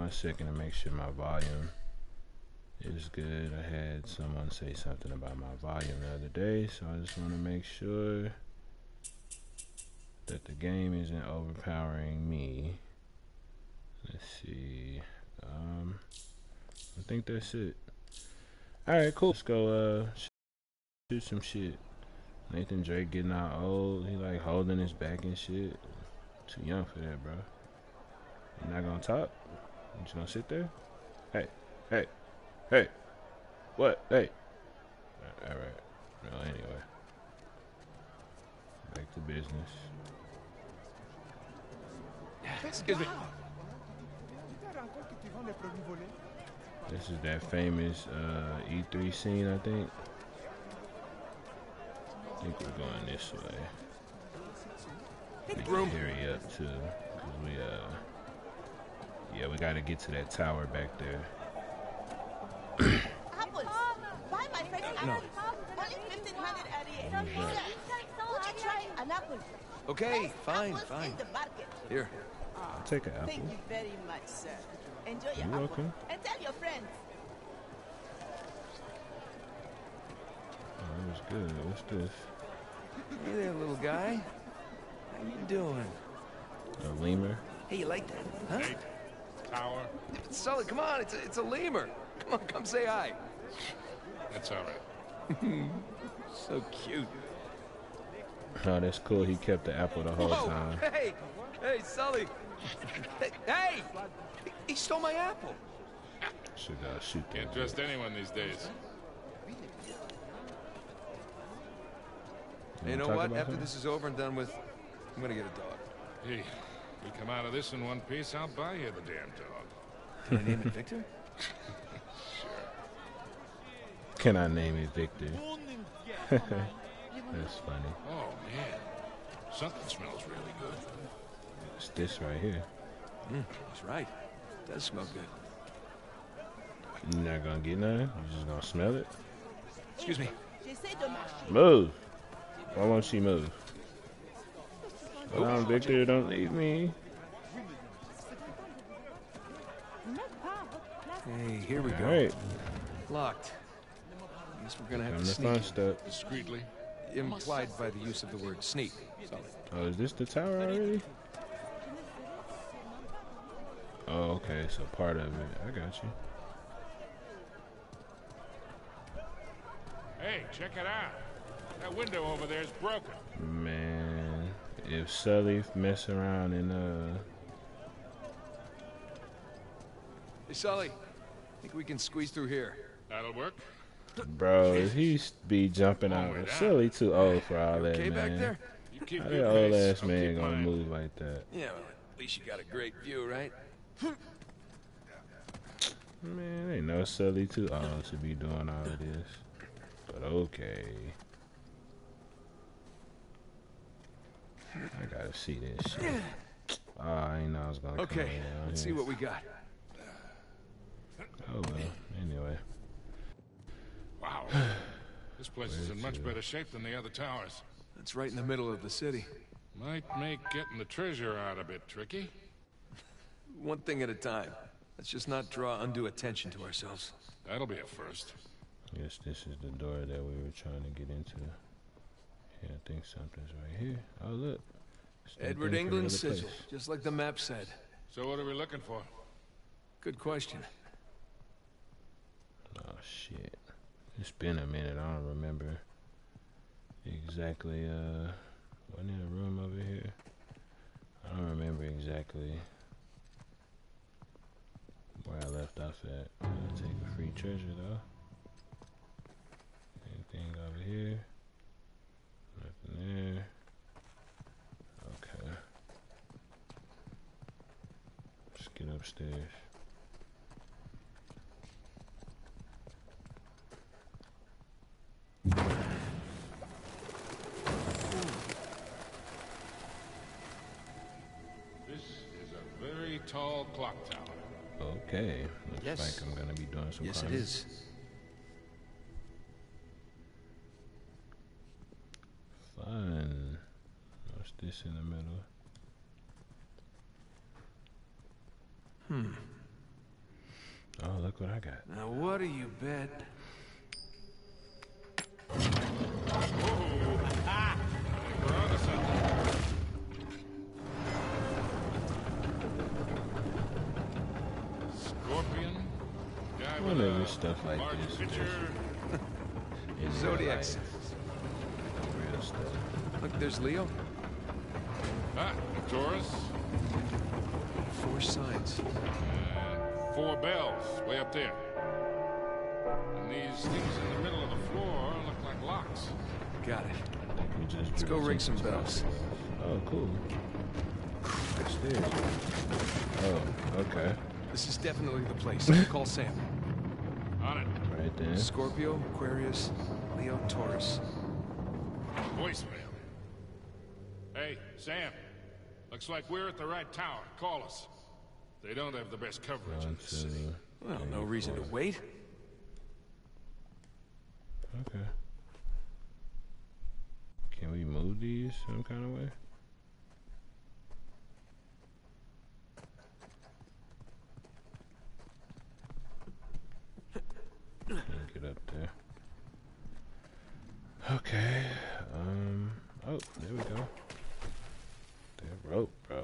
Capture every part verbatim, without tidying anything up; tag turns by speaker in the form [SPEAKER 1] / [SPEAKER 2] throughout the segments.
[SPEAKER 1] one second to make sure my volume is good. I had someone say something about my volume the other day, so I just want to make sure that the game isn't overpowering me. Let's see. Um, I think that's it. Alright, cool. Let's go uh, shoot some shit. Nathan Drake getting out old. He like holding his back and shit. Too young for that, bro. You not gonna talk? You just gonna sit there? Hey, hey, hey. What? Hey. Alright. Well, anyway. Back to business.
[SPEAKER 2] Excuse me.
[SPEAKER 1] This is that famous uh, E three scene, I think. I think we're going this way. We can hurry up too, cause we uh, yeah, we gotta get to that tower back there.
[SPEAKER 3] Apples. Buy my friend an apple. Only fifteen hundred at the end. Would you try an apple?
[SPEAKER 2] Okay, fine,
[SPEAKER 3] Apples
[SPEAKER 2] fine.
[SPEAKER 3] in the market.
[SPEAKER 2] Here.
[SPEAKER 1] I'll take an apple.
[SPEAKER 3] Thank you very much, sir. Enjoy your
[SPEAKER 1] You're
[SPEAKER 3] apple.
[SPEAKER 1] welcome.
[SPEAKER 3] And tell your friends.
[SPEAKER 1] Oh, that was good. What's this?
[SPEAKER 2] Hey there, little guy. How you doing?
[SPEAKER 1] A lemur?
[SPEAKER 2] Hey, you like that, huh?
[SPEAKER 4] Hey, tower.
[SPEAKER 2] Sully, come on, it's a, it's a lemur. Come on, come say hi.
[SPEAKER 4] That's all right.
[SPEAKER 2] So cute.
[SPEAKER 1] Oh, that's cool. He kept the apple the whole
[SPEAKER 2] Whoa,
[SPEAKER 1] time.
[SPEAKER 2] hey, hey, Sully. Hey, hey, he, he stole my apple.
[SPEAKER 1] Should uh, shoot that.
[SPEAKER 4] Can't trust anyone these days.
[SPEAKER 2] You know
[SPEAKER 1] talk
[SPEAKER 2] what?
[SPEAKER 1] about
[SPEAKER 2] After
[SPEAKER 1] him?
[SPEAKER 2] this is over and done with, I'm gonna get a dog.
[SPEAKER 4] Hey, we come out of this in one piece, I'll buy you the damn dog.
[SPEAKER 2] Can I name it Victor?
[SPEAKER 1] Can I name it Victor? That's funny.
[SPEAKER 4] Oh, man. Something smells really good.
[SPEAKER 1] It's this right here.
[SPEAKER 2] Mm, that's right. It does smell good.
[SPEAKER 1] You're not gonna get none? You just gonna smell it?
[SPEAKER 2] Excuse me.
[SPEAKER 1] Move! Why won't she move? Come on, Victor, don't leave me.
[SPEAKER 2] Hey, here we go.
[SPEAKER 1] Alright,
[SPEAKER 2] Locked. Guess we're gonna have
[SPEAKER 1] come
[SPEAKER 2] to
[SPEAKER 1] to
[SPEAKER 2] sneak.
[SPEAKER 1] fun stuff.
[SPEAKER 4] Discreetly.
[SPEAKER 2] Implied by the use of the word sneak. Sully.
[SPEAKER 1] Oh, is this the tower already? Oh, okay, so part of it. I got you.
[SPEAKER 4] Hey, check it out. That window over there is broken.
[SPEAKER 1] Man, if Sully mess around and uh
[SPEAKER 2] Hey, Sully. Think we can squeeze through here?
[SPEAKER 4] That'll work.
[SPEAKER 1] bro, he be jumping
[SPEAKER 4] Oh,
[SPEAKER 1] out.
[SPEAKER 4] wait,
[SPEAKER 1] Sully too old for all
[SPEAKER 2] You
[SPEAKER 1] that,
[SPEAKER 2] okay back
[SPEAKER 1] man.
[SPEAKER 2] there?
[SPEAKER 4] You keep
[SPEAKER 1] How
[SPEAKER 4] your
[SPEAKER 1] that old
[SPEAKER 4] pace,
[SPEAKER 1] ass
[SPEAKER 4] I'll
[SPEAKER 1] man
[SPEAKER 4] keep
[SPEAKER 1] gonna
[SPEAKER 4] mine.
[SPEAKER 1] move like that?
[SPEAKER 2] Yeah, well, at least you got a great view, right?
[SPEAKER 1] Man, ain't no Sully too old to be doing all of this. But okay. I gotta see this shit. Oh, I ain't know I was gonna come
[SPEAKER 2] Okay,
[SPEAKER 1] down
[SPEAKER 2] let's see
[SPEAKER 1] here.
[SPEAKER 2] what we got.
[SPEAKER 1] Oh well, anyway.
[SPEAKER 4] Wow. This place is in much better shape than the other towers.
[SPEAKER 2] It's right in the middle of the city.
[SPEAKER 4] Might make getting the treasure out a bit tricky.
[SPEAKER 2] One thing at a time. Let's just not draw undue attention to ourselves.
[SPEAKER 4] That'll be a first.
[SPEAKER 1] Guess this is the door that we were trying to get into. Yeah, I think something's right here. Oh look. It's that
[SPEAKER 2] Edward
[SPEAKER 1] thing from the
[SPEAKER 2] England's
[SPEAKER 1] other
[SPEAKER 2] sigil,
[SPEAKER 1] place.
[SPEAKER 2] just like the map said.
[SPEAKER 4] So what are we looking for?
[SPEAKER 2] Good question.
[SPEAKER 1] Oh shit. It's been a minute, I don't remember exactly uh wasn't there a room over here? I don't remember exactly where I left off at. I'll take a free treasure though. Anything over here? Nothing there. Okay. Let's get upstairs.
[SPEAKER 4] This is a very tall clock tower.
[SPEAKER 1] Okay. Looks
[SPEAKER 2] Yes.
[SPEAKER 1] like I'm gonna be doing some
[SPEAKER 2] Yes, it
[SPEAKER 1] climbing.
[SPEAKER 2] is.
[SPEAKER 1] Fun. What's this in the middle?
[SPEAKER 2] Hmm.
[SPEAKER 1] look what I got.
[SPEAKER 2] Now what do you bet?
[SPEAKER 4] Scorpion. Guy with
[SPEAKER 1] Whenever
[SPEAKER 4] a
[SPEAKER 1] stuff like
[SPEAKER 4] large
[SPEAKER 1] this.
[SPEAKER 4] picture.
[SPEAKER 1] In
[SPEAKER 2] Zodiac.
[SPEAKER 1] real life. Real stuff.
[SPEAKER 2] Look, there's Leo.
[SPEAKER 4] Ah, Taurus.
[SPEAKER 2] Four signs.
[SPEAKER 4] And four bells way up there. And these things in the middle of the floor look like locks.
[SPEAKER 2] Got it.
[SPEAKER 1] I think we just
[SPEAKER 2] Let's go
[SPEAKER 1] drew
[SPEAKER 2] ring some bells.
[SPEAKER 1] Oh, cool. Stairs. Oh, okay.
[SPEAKER 2] This is definitely the place. Call Sam.
[SPEAKER 4] On it.
[SPEAKER 1] Right there.
[SPEAKER 2] Scorpio, Aquarius, Leo, Taurus.
[SPEAKER 4] Voicemail. Hey, Sam. Looks like we're at the right tower. Call us. They don't have the best coverage in
[SPEAKER 1] One,
[SPEAKER 4] the city.
[SPEAKER 1] two.
[SPEAKER 2] Well, no reason to wait.
[SPEAKER 1] Okay. Can we move these some kind of way? Can't get up there. Okay. Um. Oh, there we go. That rope, bro.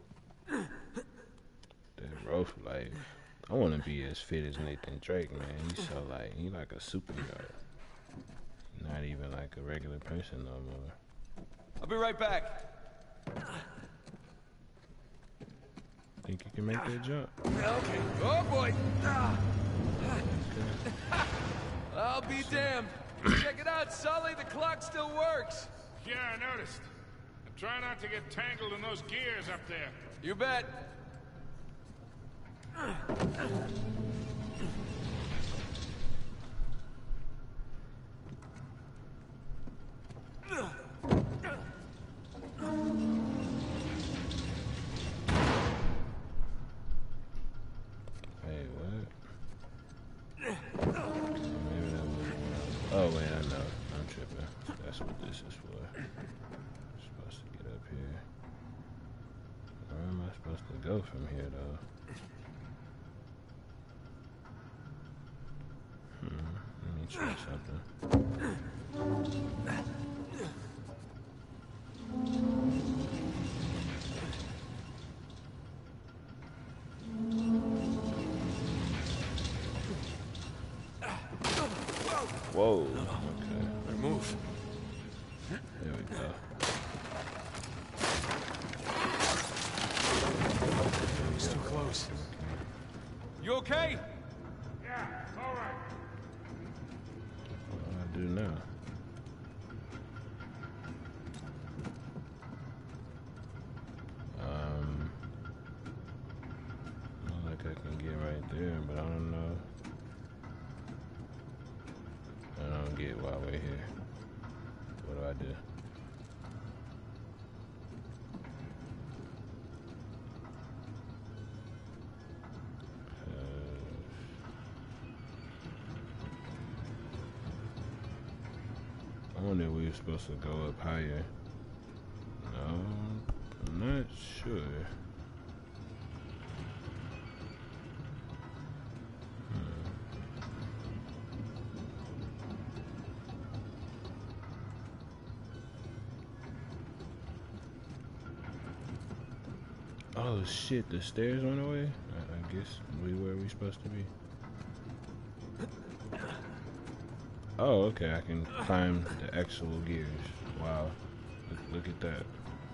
[SPEAKER 1] That rope life. I want to be as fit as Nathan Drake, man. He's so like, he like a superhero. Not even like a regular person no more.
[SPEAKER 2] I'll be right back.
[SPEAKER 1] Think you can make that jump?
[SPEAKER 2] Okay. Oh boy. Ah. I'll be damned. Check it out, Sully. The clock still works.
[SPEAKER 4] Yeah, I noticed. And try not to get tangled in those gears up there.
[SPEAKER 2] You bet.
[SPEAKER 1] Hey, what? Maybe that was. Oh wait, I know. I'm tripping. That's what this is for. I'm supposed to get up here. Where am I supposed to go from here, though? Hmm. Let me try something. Whoa. Okay.
[SPEAKER 2] Move.
[SPEAKER 1] There we go.
[SPEAKER 2] It's too close. You okay?
[SPEAKER 4] Yeah, all right.
[SPEAKER 1] What do I do now? Um, look like I can get right there, but I don't know. I don't get why we're here. What do I do? I wonder if we were supposed to go up higher. No, I'm not sure. Hmm. Oh shit, the stairs went away? I, I guess we where we supposed to be. Oh, okay, I can climb the actual gears. Wow. Look, look at that.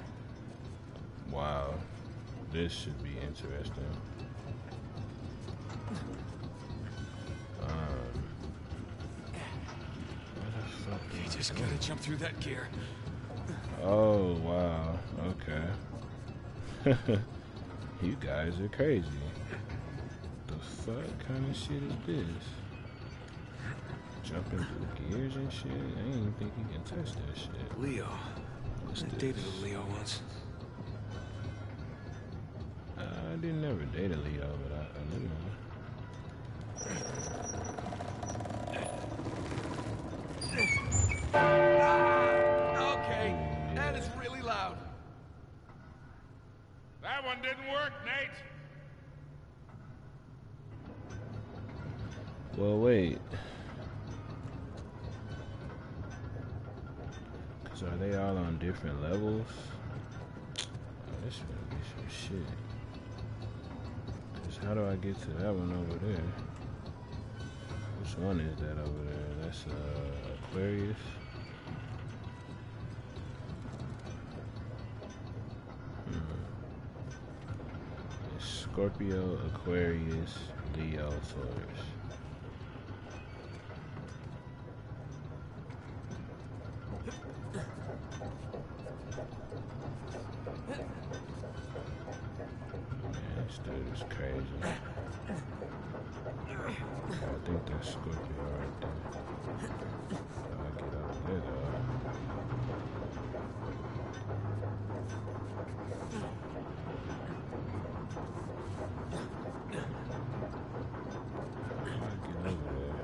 [SPEAKER 1] Wow. This should be interesting. Um, what the fuck
[SPEAKER 2] You
[SPEAKER 1] is
[SPEAKER 2] just
[SPEAKER 1] that?
[SPEAKER 2] gotta jump through that gear.
[SPEAKER 1] Oh, wow. Okay. You guys are crazy. The fuck kind of shit is this? Jumping through gears and shit? I didn't even think you can touch that shit.
[SPEAKER 2] Leo.
[SPEAKER 1] What's
[SPEAKER 2] I
[SPEAKER 1] this?
[SPEAKER 2] dated a Leo once.
[SPEAKER 1] Uh, I didn't ever date a Leo, but I, I knew one.
[SPEAKER 2] Okay, that is really loud.
[SPEAKER 4] That one didn't work, Nate.
[SPEAKER 1] Well, wait. Cause are they all on different levels? Oh, this is gonna be some shit. Cause how do I get to that one over there? Which one is that over there? That's uh, Aquarius. Hmm. It's Scorpio, Aquarius, Leo, Taurus. Man, this dude is crazy. I think that's Scorpio right there. How I get over there though? How I get over there?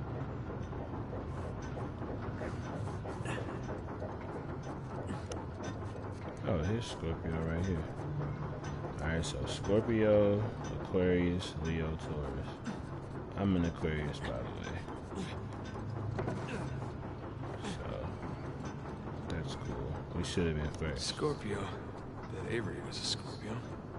[SPEAKER 1] Oh, here's Scorpio right here. Alright, so Scorpio, Aquarius, Leo, Taurus. I'm an Aquarius, by the way. So, that's cool. We should have been first.
[SPEAKER 2] Scorpio. That Avery was a Scorpio.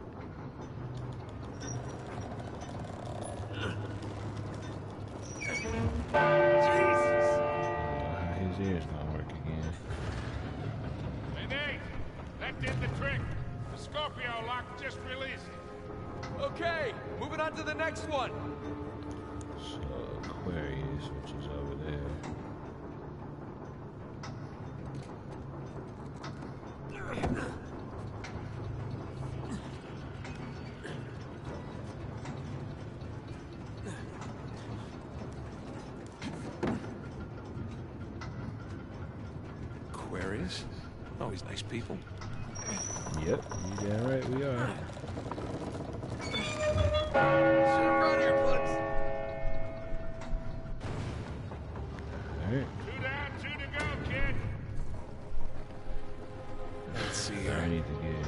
[SPEAKER 4] Jesus!
[SPEAKER 1] How his ears gonna work again.
[SPEAKER 4] Hey, Nate! That did the trick. The Scorpio lock just released.
[SPEAKER 2] Okay, moving on to the next one.
[SPEAKER 1] So, Aquarius, which is over there.
[SPEAKER 2] Aquarius? Always nice people.
[SPEAKER 1] Yep, you damn right we are. Alright.
[SPEAKER 4] Two down, two to go, kid.
[SPEAKER 2] Let's see
[SPEAKER 1] I
[SPEAKER 2] here.
[SPEAKER 1] need to get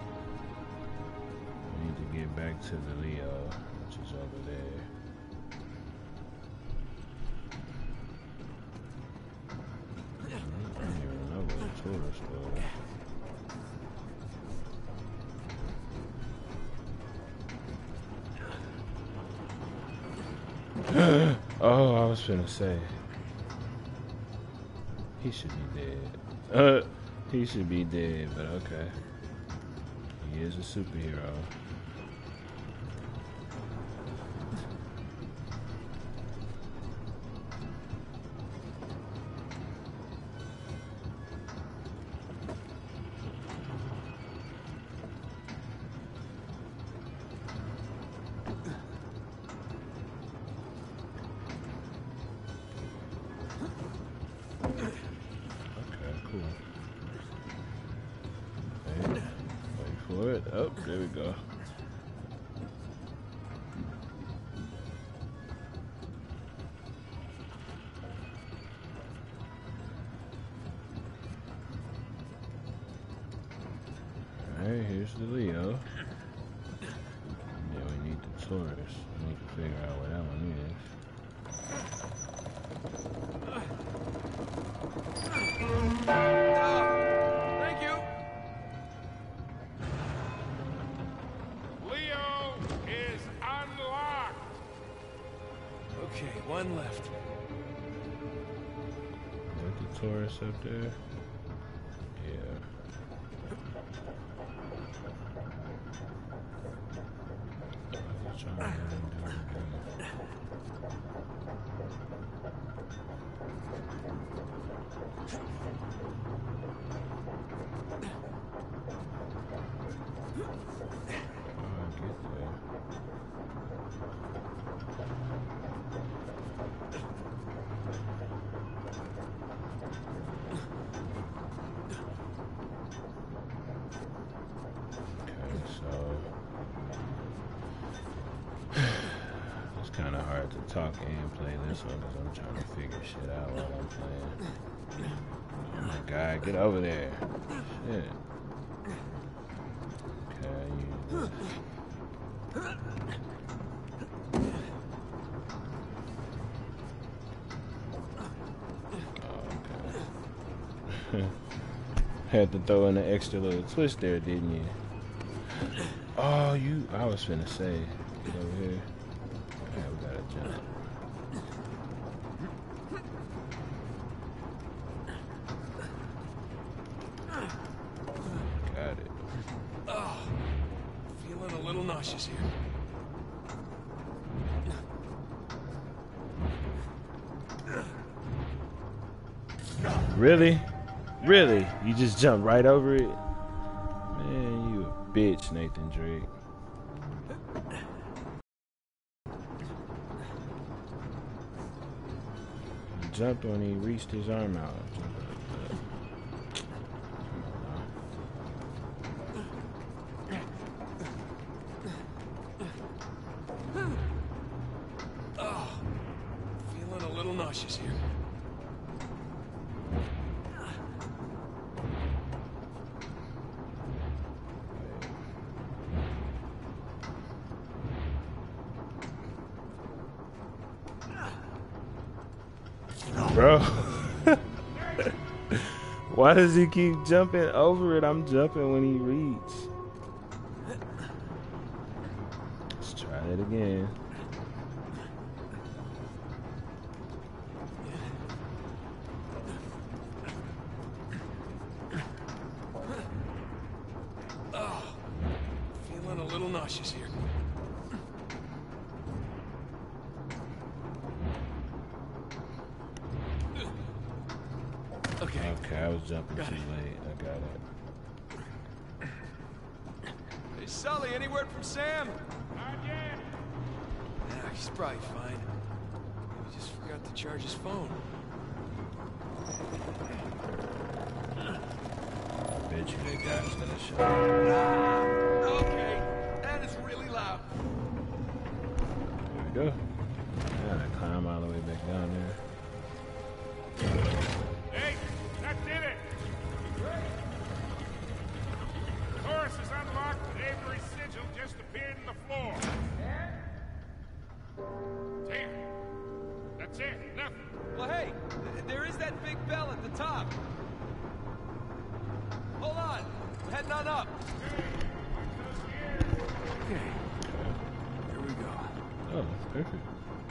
[SPEAKER 1] I need to get back to the Leo, which is over there. I don't even know where the tourist was. Oh, I was finna say. He should be dead. Uh, he should be dead, but okay. He is a superhero. Oh, there we go. Alright, here's the Leo. Yeah, we need the Taurus. We need to figure out where that one is.
[SPEAKER 2] Thank you.
[SPEAKER 4] Leo is unlocked.
[SPEAKER 2] Okay, one left.
[SPEAKER 1] Got the Taurus up there. Yeah. I'm trying to let him do it again. Kind of hard to talk and play this one because I'm trying to figure shit out while I'm playing. Oh my god, get over there. Shit. Okay, I use this. Had to throw in an extra little twist there, didn't you? Oh, you... I was finna say. Get over here. Alright, we gotta jump. Got it.
[SPEAKER 2] Oh, feeling a little nauseous here.
[SPEAKER 1] Really? Really? You just jumped right over it? Man, you a bitch, Nathan Drake. He jumped when he reached his arm out.
[SPEAKER 2] Oh, feeling a little nauseous here.
[SPEAKER 1] Bro, why does he keep jumping over it? I'm jumping when he reads. Let's try it again.
[SPEAKER 2] Oh, feeling a little nauseous here. Okay.
[SPEAKER 1] Okay, I was jumping too late. I got it.
[SPEAKER 2] Hey, Sully, any word from Sam?
[SPEAKER 4] Not yet.
[SPEAKER 2] Nah, he's probably fine. He just forgot to charge his phone.
[SPEAKER 1] I bet you the guy's gonna show up.
[SPEAKER 2] Ah, okay, that is really loud.
[SPEAKER 1] There we go. I gotta climb all the way back down there.
[SPEAKER 4] Hey, that did it. The course is unlocked, but Avery's sigil just appeared in the floor. Damn. That's it. Nothing.
[SPEAKER 2] Well, hey, th there is that big bell at the top. Hold on, I'm heading on up. Okay, here we go.
[SPEAKER 1] Oh, perfect.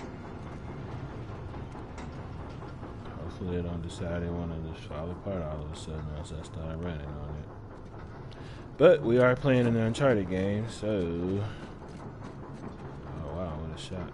[SPEAKER 1] Hopefully they don't decide they want to just fall apart all of a sudden once I start running on it. But we are playing an Uncharted game, so... Oh wow, what a shot.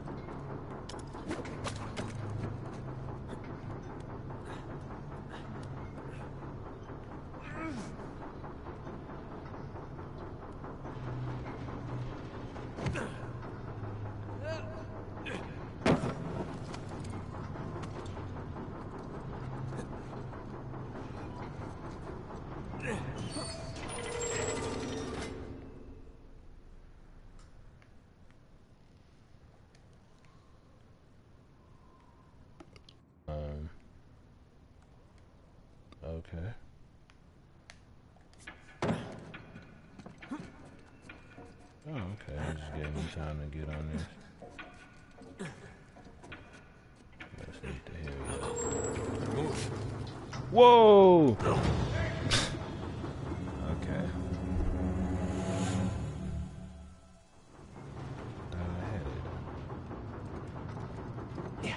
[SPEAKER 1] Um, okay. Oh, okay. I just gave me time to get on this. Let's need to hear it.
[SPEAKER 2] Move.
[SPEAKER 1] Whoa! Okay. Thought I had it.
[SPEAKER 2] Yeah.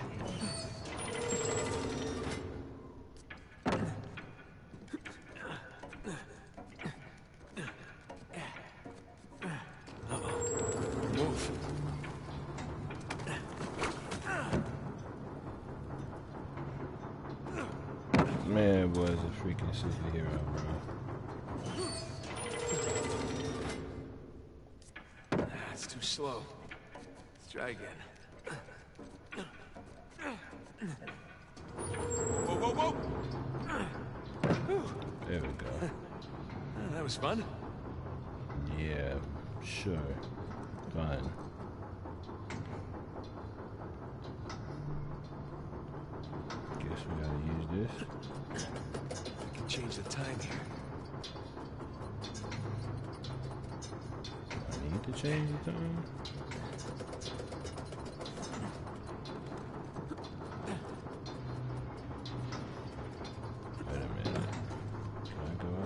[SPEAKER 2] Move.
[SPEAKER 1] Man, boy, is a freaking superhero, bro.
[SPEAKER 2] That's too slow. Let's try again. Whoa, whoa, whoa!
[SPEAKER 1] There we go.
[SPEAKER 2] Oh, that was fun.
[SPEAKER 1] Yeah, sure. Fine. Guess we gotta use this.
[SPEAKER 2] I can change the time here.
[SPEAKER 1] I need to change the time. Wait a minute.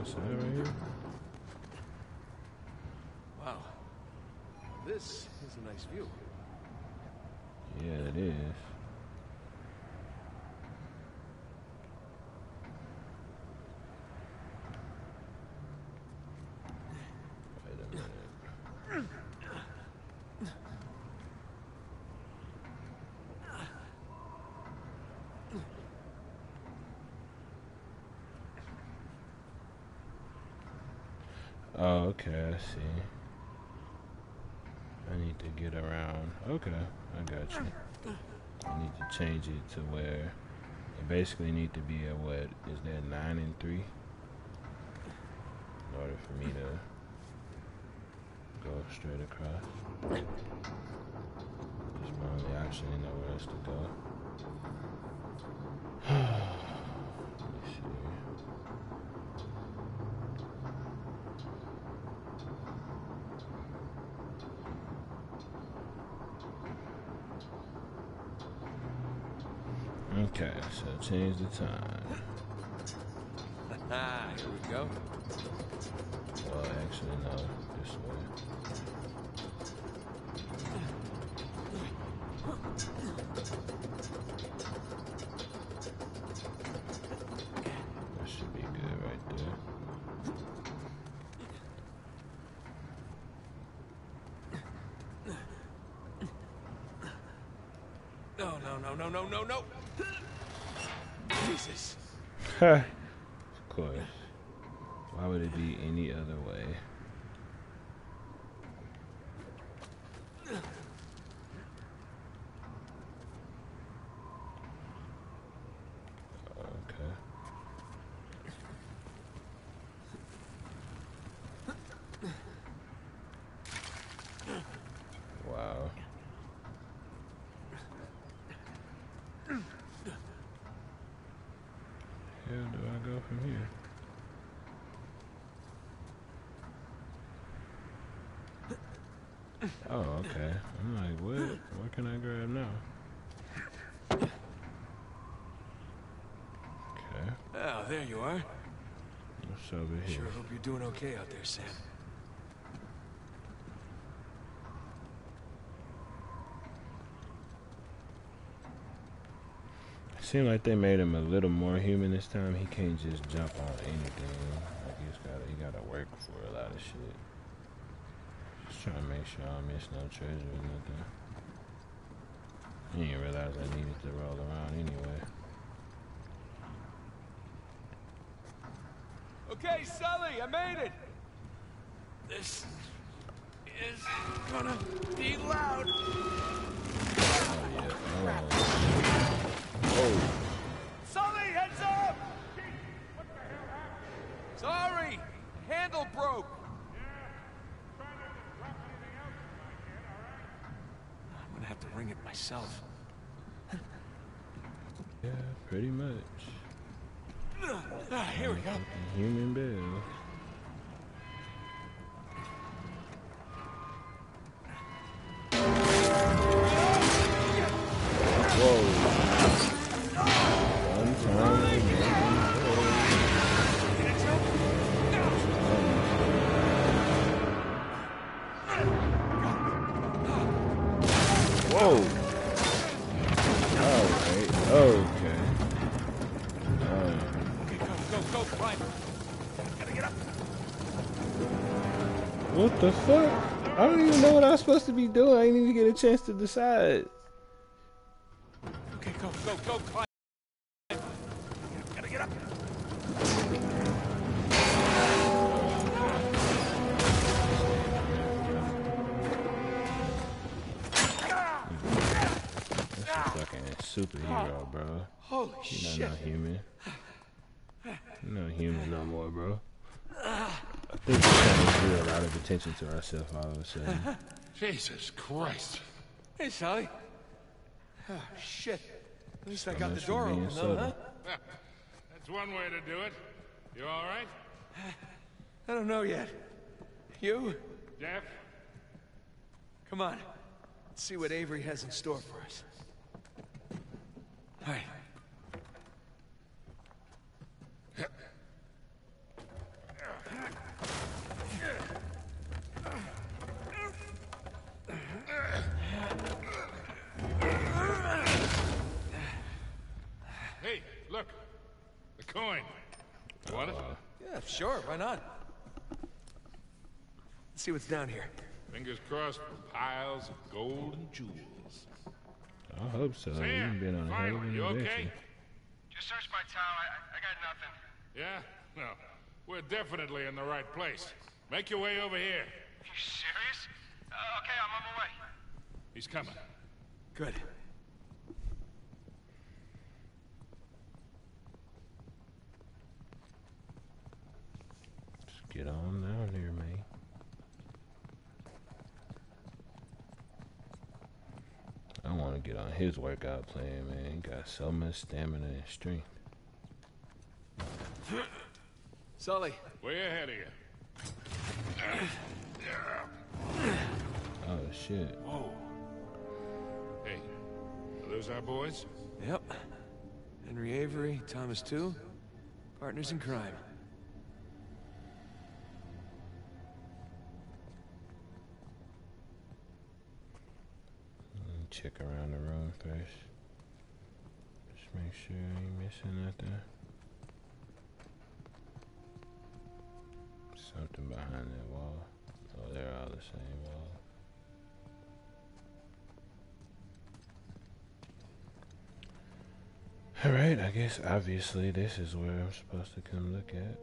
[SPEAKER 1] outside right here?
[SPEAKER 2] Wow. This is a nice view.
[SPEAKER 1] Yeah, it is. Wait a minute. Oh, okay, I see. I need to get around. Okay, I got you. I need to change it to where it basically need to be a what? Is that nine and three? In order for me to go straight across. That's my only option and nowhere else to go. Let me see. Okay, so change the time.
[SPEAKER 2] Ah, here we go.
[SPEAKER 1] Well, actually, no, this way. That should be good right there.
[SPEAKER 2] No, no, no, no, no, no, no. Jesus.
[SPEAKER 1] Of course. Why would it be any other way? Okay. Wow. Where do I go from here? Oh, okay. I'm like, what? What can I grab now? Okay.
[SPEAKER 2] Oh, there you are.
[SPEAKER 1] What's over here?
[SPEAKER 2] Sure hope you're doing okay out there, Sam.
[SPEAKER 1] Seemed like they made him a little more human this time. He can't just jump on anything. Like he's gotta, he gotta work for a lot of shit. Just trying to make sure I don't miss no treasure or nothing. I didn't realize I needed to roll around anyway.
[SPEAKER 2] Okay, Sully, I made it. This is gonna be loud.
[SPEAKER 1] Oh yeah. Oh. Oh.
[SPEAKER 2] Sully, heads up! Sorry, handle broke. I'm gonna have to ring it myself.
[SPEAKER 1] Yeah, pretty much.
[SPEAKER 2] Ah, here we go.
[SPEAKER 1] Human Bill. Whoa. One time Whoa. Alright. Okay. Alright.
[SPEAKER 2] Okay, go, go, go, climb. Gotta get up.
[SPEAKER 1] What the fuck? I don't even know what I was supposed to be doing. I didn't even get a chance to decide.
[SPEAKER 2] Okay, go, go, go, climb. Gotta get up.
[SPEAKER 1] Fucking superhero, bro.
[SPEAKER 2] Holy
[SPEAKER 1] You're
[SPEAKER 2] shit.
[SPEAKER 1] not human. You're not human no more, bro. I think we're trying to do a lot of attention to ourselves all of a sudden.
[SPEAKER 4] Jesus Christ.
[SPEAKER 2] Hey, Sully. Oh, shit. At least I got the
[SPEAKER 1] much for
[SPEAKER 2] door
[SPEAKER 1] being
[SPEAKER 2] open, though,
[SPEAKER 1] subtle.
[SPEAKER 2] huh?
[SPEAKER 4] That's one way to do it. You all right?
[SPEAKER 2] I don't know yet. You?
[SPEAKER 4] Jeff?
[SPEAKER 2] Come on. Let's see what Avery has in store for us. All right. Yeah, sure, why not? Let's see what's down here.
[SPEAKER 4] Fingers crossed for piles of gold and jewels.
[SPEAKER 1] I hope so.
[SPEAKER 4] Sam,
[SPEAKER 1] You've been on a hell of
[SPEAKER 4] finally,
[SPEAKER 1] an
[SPEAKER 4] you
[SPEAKER 1] adventure.
[SPEAKER 4] okay?
[SPEAKER 5] Just searched my tower. I, I got nothing.
[SPEAKER 4] Yeah? No. We're definitely in the right place. Make your way over here.
[SPEAKER 5] You serious? Uh, okay, I'm on my way.
[SPEAKER 4] He's coming.
[SPEAKER 2] Good.
[SPEAKER 1] Just get on down there, man. I want to get on his workout plan, man. He got so much stamina and strength.
[SPEAKER 2] Sully.
[SPEAKER 4] Way ahead of you.
[SPEAKER 1] Oh, shit.
[SPEAKER 2] Whoa.
[SPEAKER 4] Hey, are those our boys?
[SPEAKER 2] Yep. Henry Avery, Thomas too. Partners in crime.
[SPEAKER 1] Check around the room first. Just make sure I ain't missing nothing. Something behind that wall. Oh, they're all the same wall. Alright, I guess obviously this is where I'm supposed to come look at.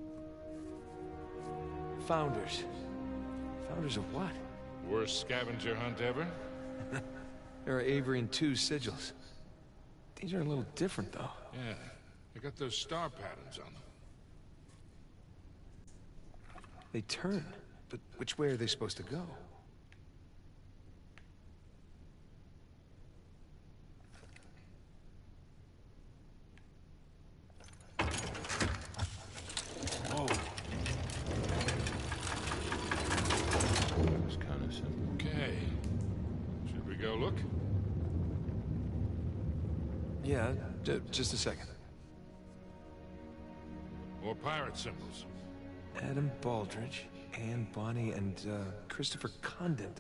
[SPEAKER 2] Founders. Founders of what?
[SPEAKER 4] Worst scavenger hunt ever?
[SPEAKER 2] There are Avery and two sigils. These are a little different, though.
[SPEAKER 4] Yeah. They got those star patterns on them.
[SPEAKER 2] They turn. But which way are they supposed to go? Whoa.
[SPEAKER 1] That was kind of simple.
[SPEAKER 4] Okay. Should we go look?
[SPEAKER 2] Yeah, j just a second.
[SPEAKER 4] More pirate symbols.
[SPEAKER 2] Adam Baldridge, Anne Bonny, and uh, Christopher Condon.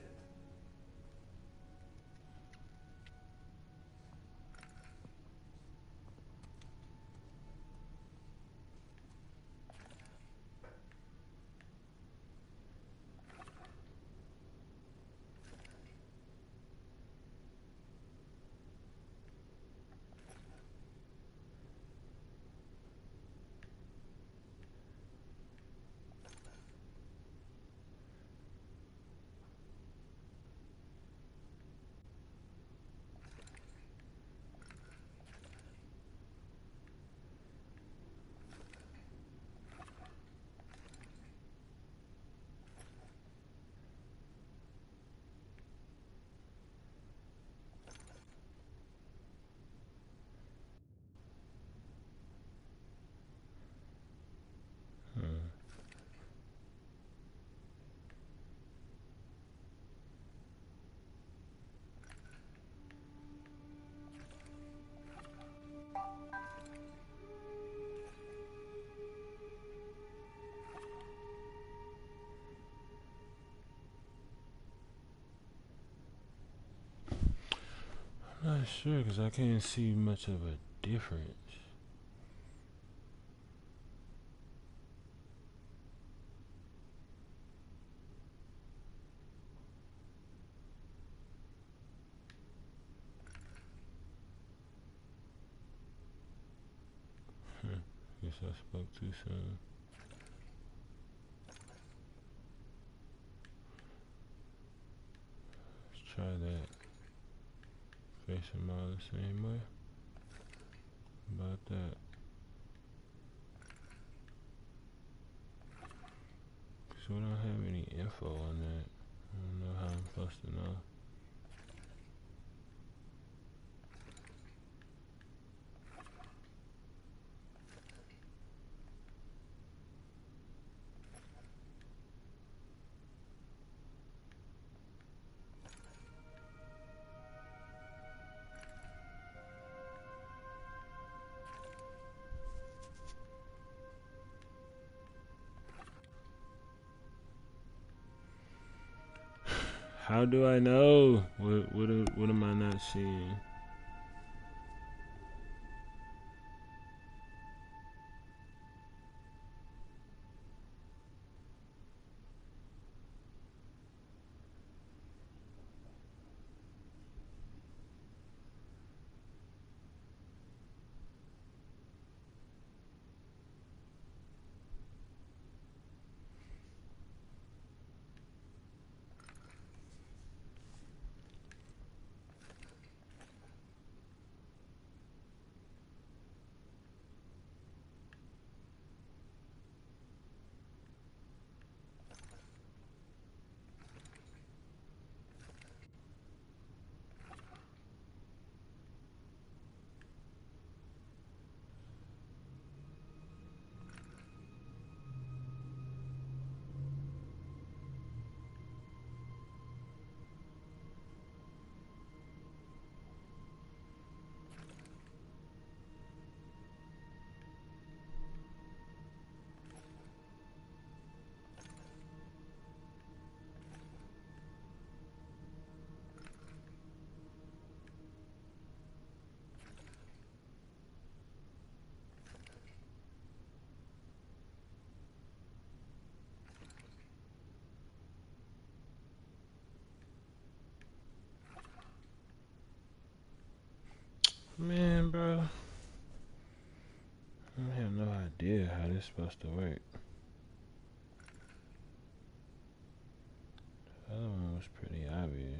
[SPEAKER 1] I'm not sure because I can't see much of a difference. Guess I spoke too soon. Let's try that. Face them all the same way. About that. Cause we don't have any info on that. I don't know how I'm supposed to know. How do I know? What what what am I not seeing? Man, bro. I have no idea how this is supposed to work. The other one was pretty obvious.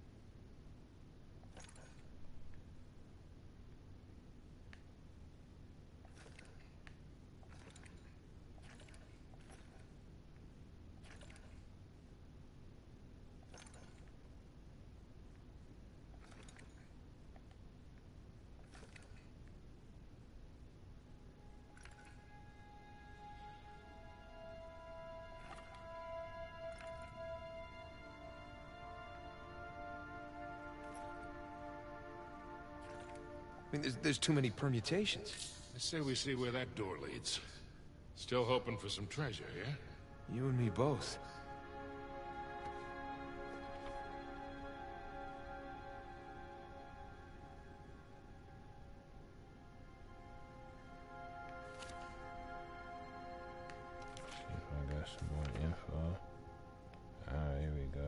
[SPEAKER 6] I mean, there's, there's too many permutations.
[SPEAKER 4] I say we see where that door leads. Still hoping for some treasure, yeah?
[SPEAKER 6] You and me both.
[SPEAKER 1] See if I got some more info. Alright, here we go.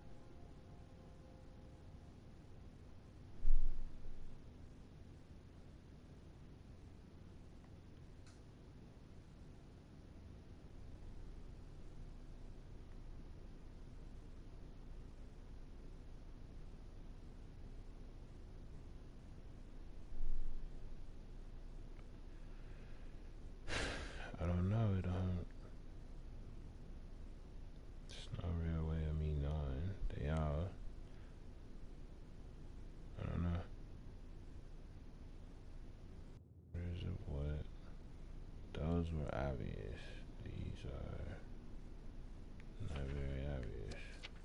[SPEAKER 1] I don't know, it don't. There's no real way of me knowing. They all. I don't know. Where's it what? Those were obvious. These are not very obvious.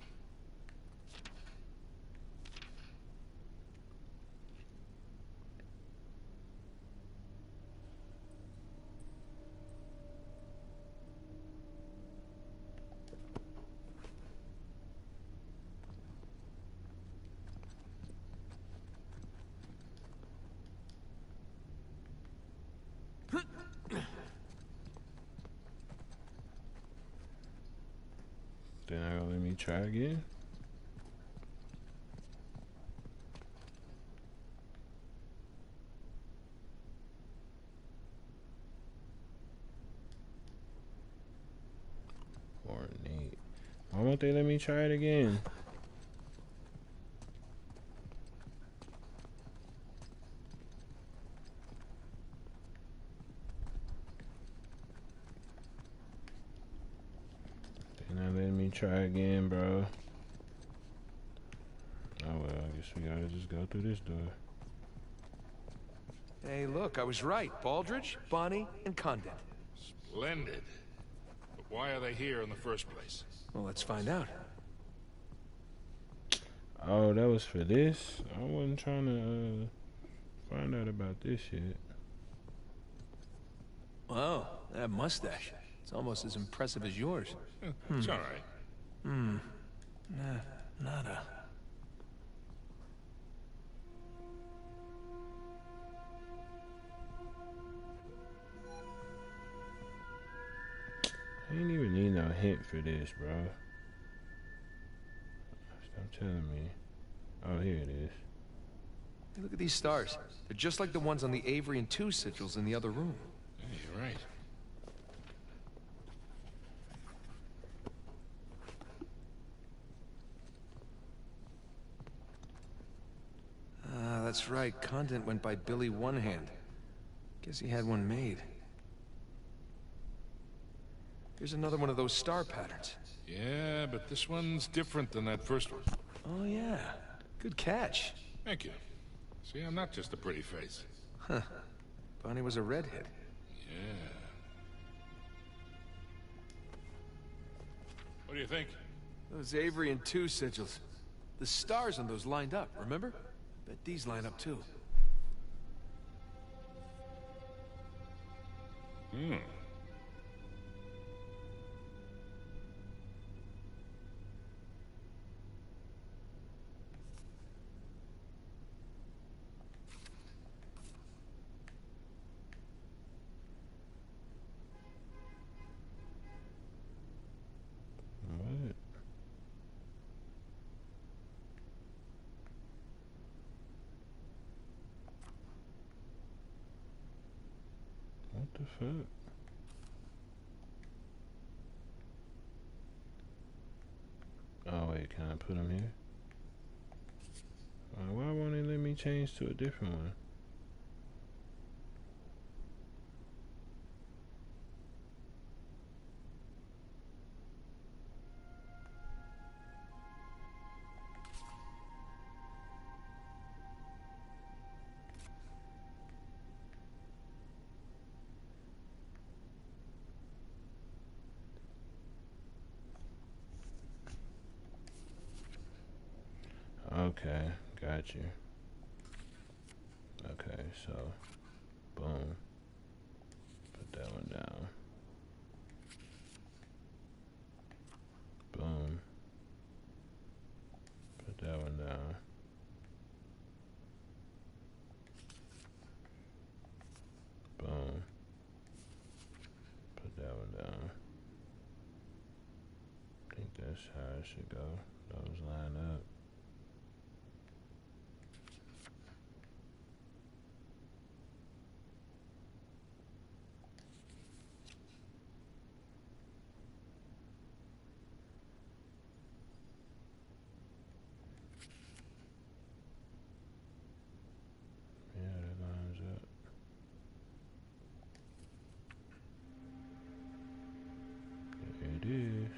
[SPEAKER 1] They're not gonna let me try again? Ornate. Why won't they let me try it again? They're not letting me try again, bro. Oh well, I guess we gotta just go through this door.
[SPEAKER 6] Hey, look, I was right. Baldridge, Bonnie, and Condit.
[SPEAKER 4] Splendid. But why are they here in the first place?
[SPEAKER 6] Well, let's find out.
[SPEAKER 1] Oh, that was for this? I wasn't trying to uh, find out about this yet.
[SPEAKER 6] Wow, that mustache. It's almost as impressive as yours.
[SPEAKER 4] It's all right.
[SPEAKER 6] Hmm. Nah, nada.
[SPEAKER 1] I ain't even need no hint for this, bro. Stop telling me. Oh, here it is.
[SPEAKER 6] Hey, look at these stars. They're just like the ones on the Avery and two sigils in the other room.
[SPEAKER 4] Yeah, you're right.
[SPEAKER 6] Ah, that's right. Condit went by Billy One Hand. Guess he had one made. Here's another one of those star patterns.
[SPEAKER 4] Yeah, but this one's different than that first one.
[SPEAKER 6] Oh, yeah. Good catch.
[SPEAKER 4] Thank you. See, I'm not just a pretty face.
[SPEAKER 6] Huh. Bonnie was a redhead.
[SPEAKER 4] Yeah. What do you think?
[SPEAKER 6] Those Avery and two sigils. The stars on those lined up, remember? Bet these line up too.
[SPEAKER 4] Hmm.
[SPEAKER 1] What? the fuck? Oh wait, can I put them here? Uh, why won't it let me change to a different one? Okay, got you. Okay, so boom. Put that one down. Boom. Put that one down. Boom. Put that one down. I think that's how it should go. Those line up. Yeah, that lines up. There it is.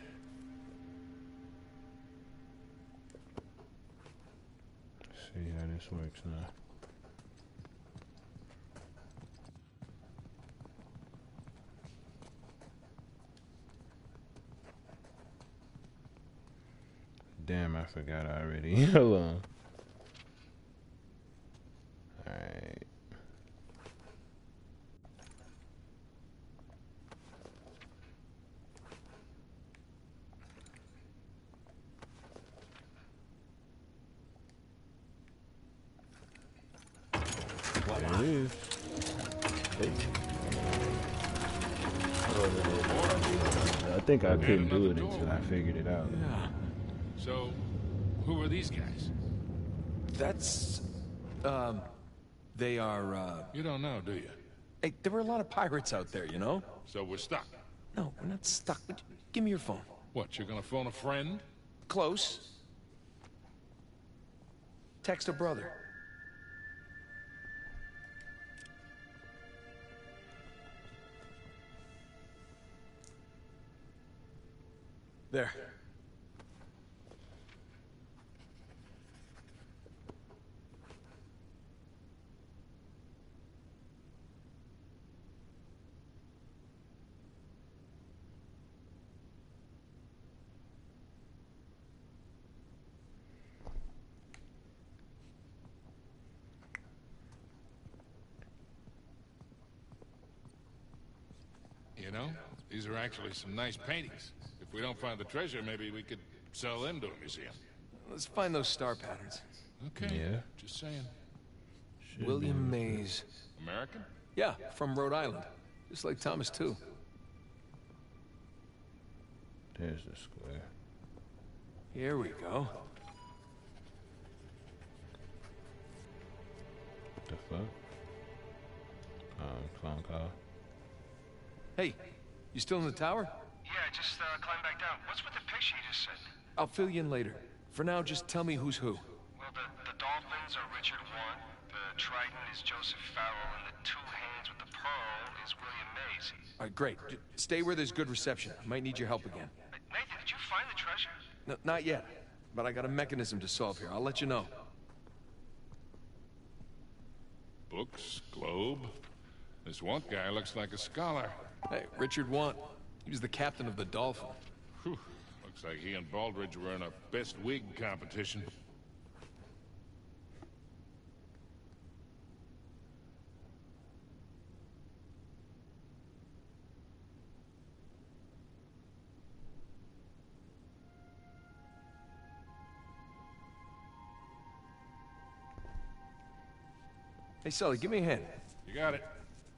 [SPEAKER 1] See how this works now. Damn, I forgot already. Hold on. Alright. There it is. Hey. I think I couldn't do it until I figured it out.
[SPEAKER 6] Yeah.
[SPEAKER 4] So, who are these guys?
[SPEAKER 6] That's... Um... They are, uh...
[SPEAKER 4] You don't know, do you?
[SPEAKER 6] Hey, there were a lot of pirates out there, you know?
[SPEAKER 4] So we're stuck.
[SPEAKER 6] No, we're not stuck. But give me your phone.
[SPEAKER 4] What, you're gonna phone a friend?
[SPEAKER 6] Close. Text a brother. There.
[SPEAKER 4] You know, these are actually some nice paintings. If we don't find the treasure, maybe we could sell them to a museum.
[SPEAKER 6] Let's find those star patterns.
[SPEAKER 4] Okay.
[SPEAKER 1] Yeah.
[SPEAKER 4] Just saying.
[SPEAKER 1] Should
[SPEAKER 6] William
[SPEAKER 1] be.
[SPEAKER 6] Mays.
[SPEAKER 4] American?
[SPEAKER 6] Yeah, from Rhode Island. Just like Thomas, too.
[SPEAKER 1] There's the square.
[SPEAKER 6] Here we go.
[SPEAKER 1] What the fuck? Um, clown call.
[SPEAKER 6] Hey, you still in the tower?
[SPEAKER 5] Yeah, just uh, climb back down. What's with the picture you just sent?
[SPEAKER 6] I'll fill you in later. For now, just tell me who's who.
[SPEAKER 5] Well, the, the dolphins are Richard One, the trident is Joseph Farrell, and the two hands with the pearl is William Mays.
[SPEAKER 6] All right, great. J- stay where there's good reception. I might need your help again.
[SPEAKER 5] Nathan, did you find the treasure?
[SPEAKER 6] No, not yet, but I got a mechanism to solve here. I'll let you know.
[SPEAKER 4] Books, globe. This one guy looks like a scholar.
[SPEAKER 6] Hey, Richard Want. He was the captain of the Dolphin.
[SPEAKER 4] Whew. Looks like he and Baldridge were in a best wig competition.
[SPEAKER 6] Hey, Sully, give me a hand.
[SPEAKER 4] You got it.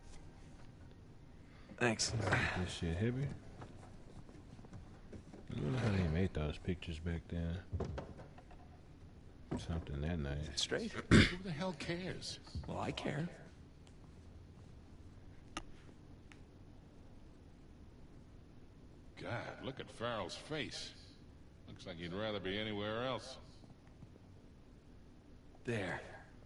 [SPEAKER 6] Thanks.
[SPEAKER 1] This shit heavy. I don't know how they made those pictures back then. Something that nice.
[SPEAKER 6] Straight?
[SPEAKER 4] Who the hell cares?
[SPEAKER 6] Well, I care.
[SPEAKER 4] God, look at Farrell's face. Looks like he'd rather be anywhere else.
[SPEAKER 6] There.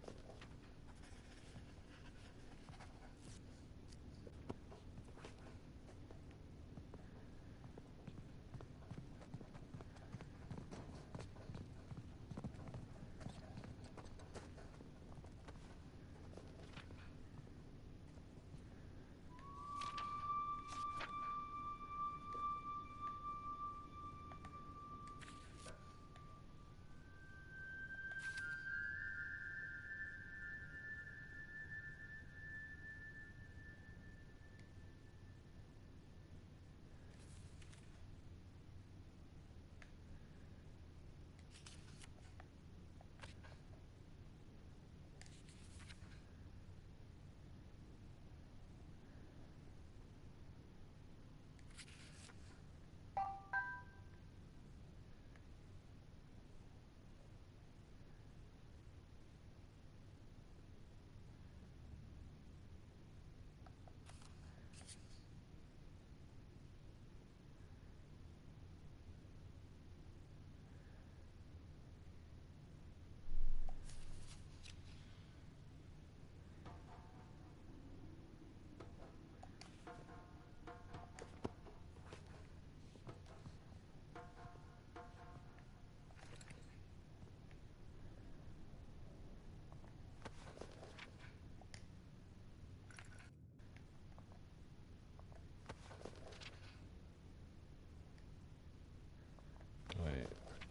[SPEAKER 1] Wait.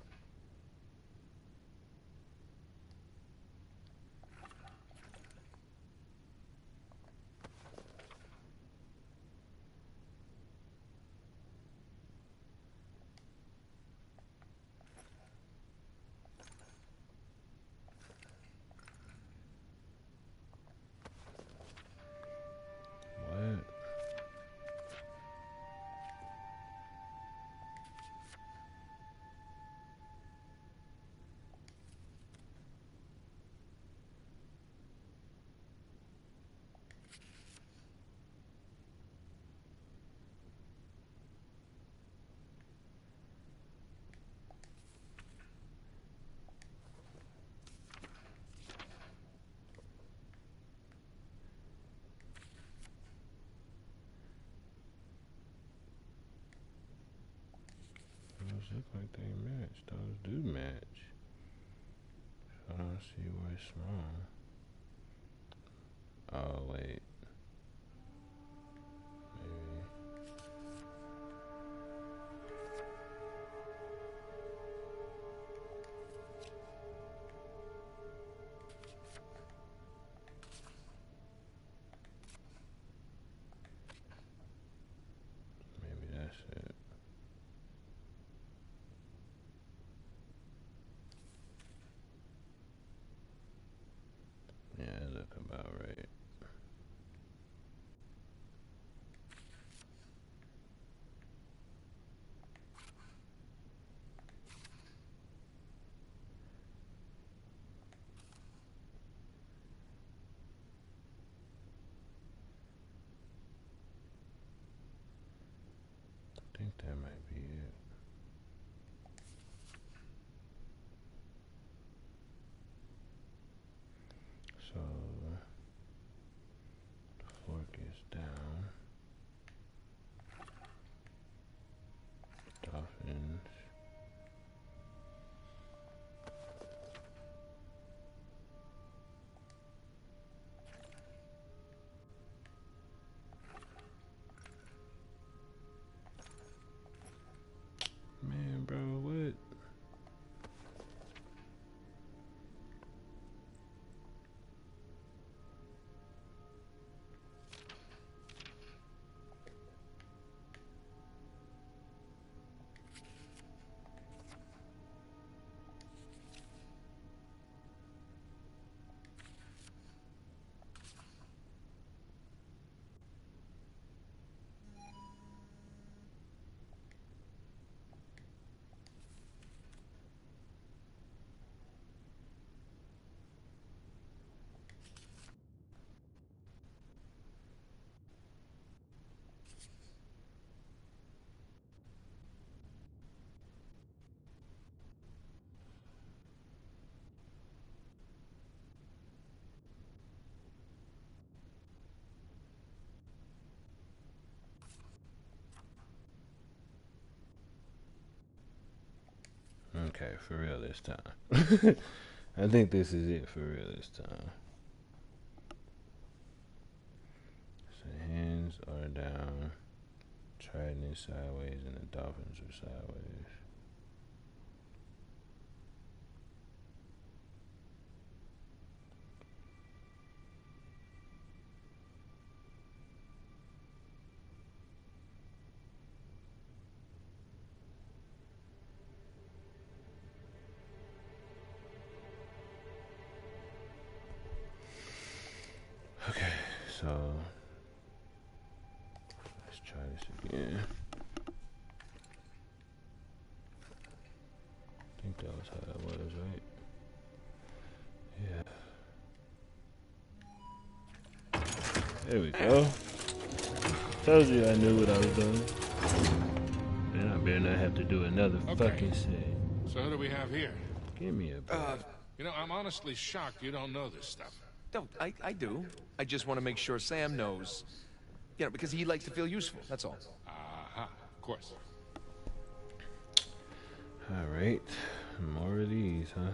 [SPEAKER 1] What? Those look like they match. Those do match. I don't see where it's wrong. Oh, wait. Maybe. Maybe that's it. Yeah, it look about right. Okay, for real this time. I think this is it for real this time. So hands are down. Trident is sideways and the dolphins are sideways. Okay, so let's try this again. I think that was how it was, right? Yeah. There we go. Told you I knew what I was doing. Then I better not have to do another
[SPEAKER 4] Okay.
[SPEAKER 1] fucking set.
[SPEAKER 4] So who do we have here?
[SPEAKER 1] Give me a break.
[SPEAKER 6] Uh,
[SPEAKER 4] You know, I'm honestly shocked you don't know this stuff.
[SPEAKER 6] no, I, I do. I just want to make sure Sam knows. You know, because he likes to feel useful, that's all.
[SPEAKER 4] Aha, of course.
[SPEAKER 1] Alright. More of these, huh?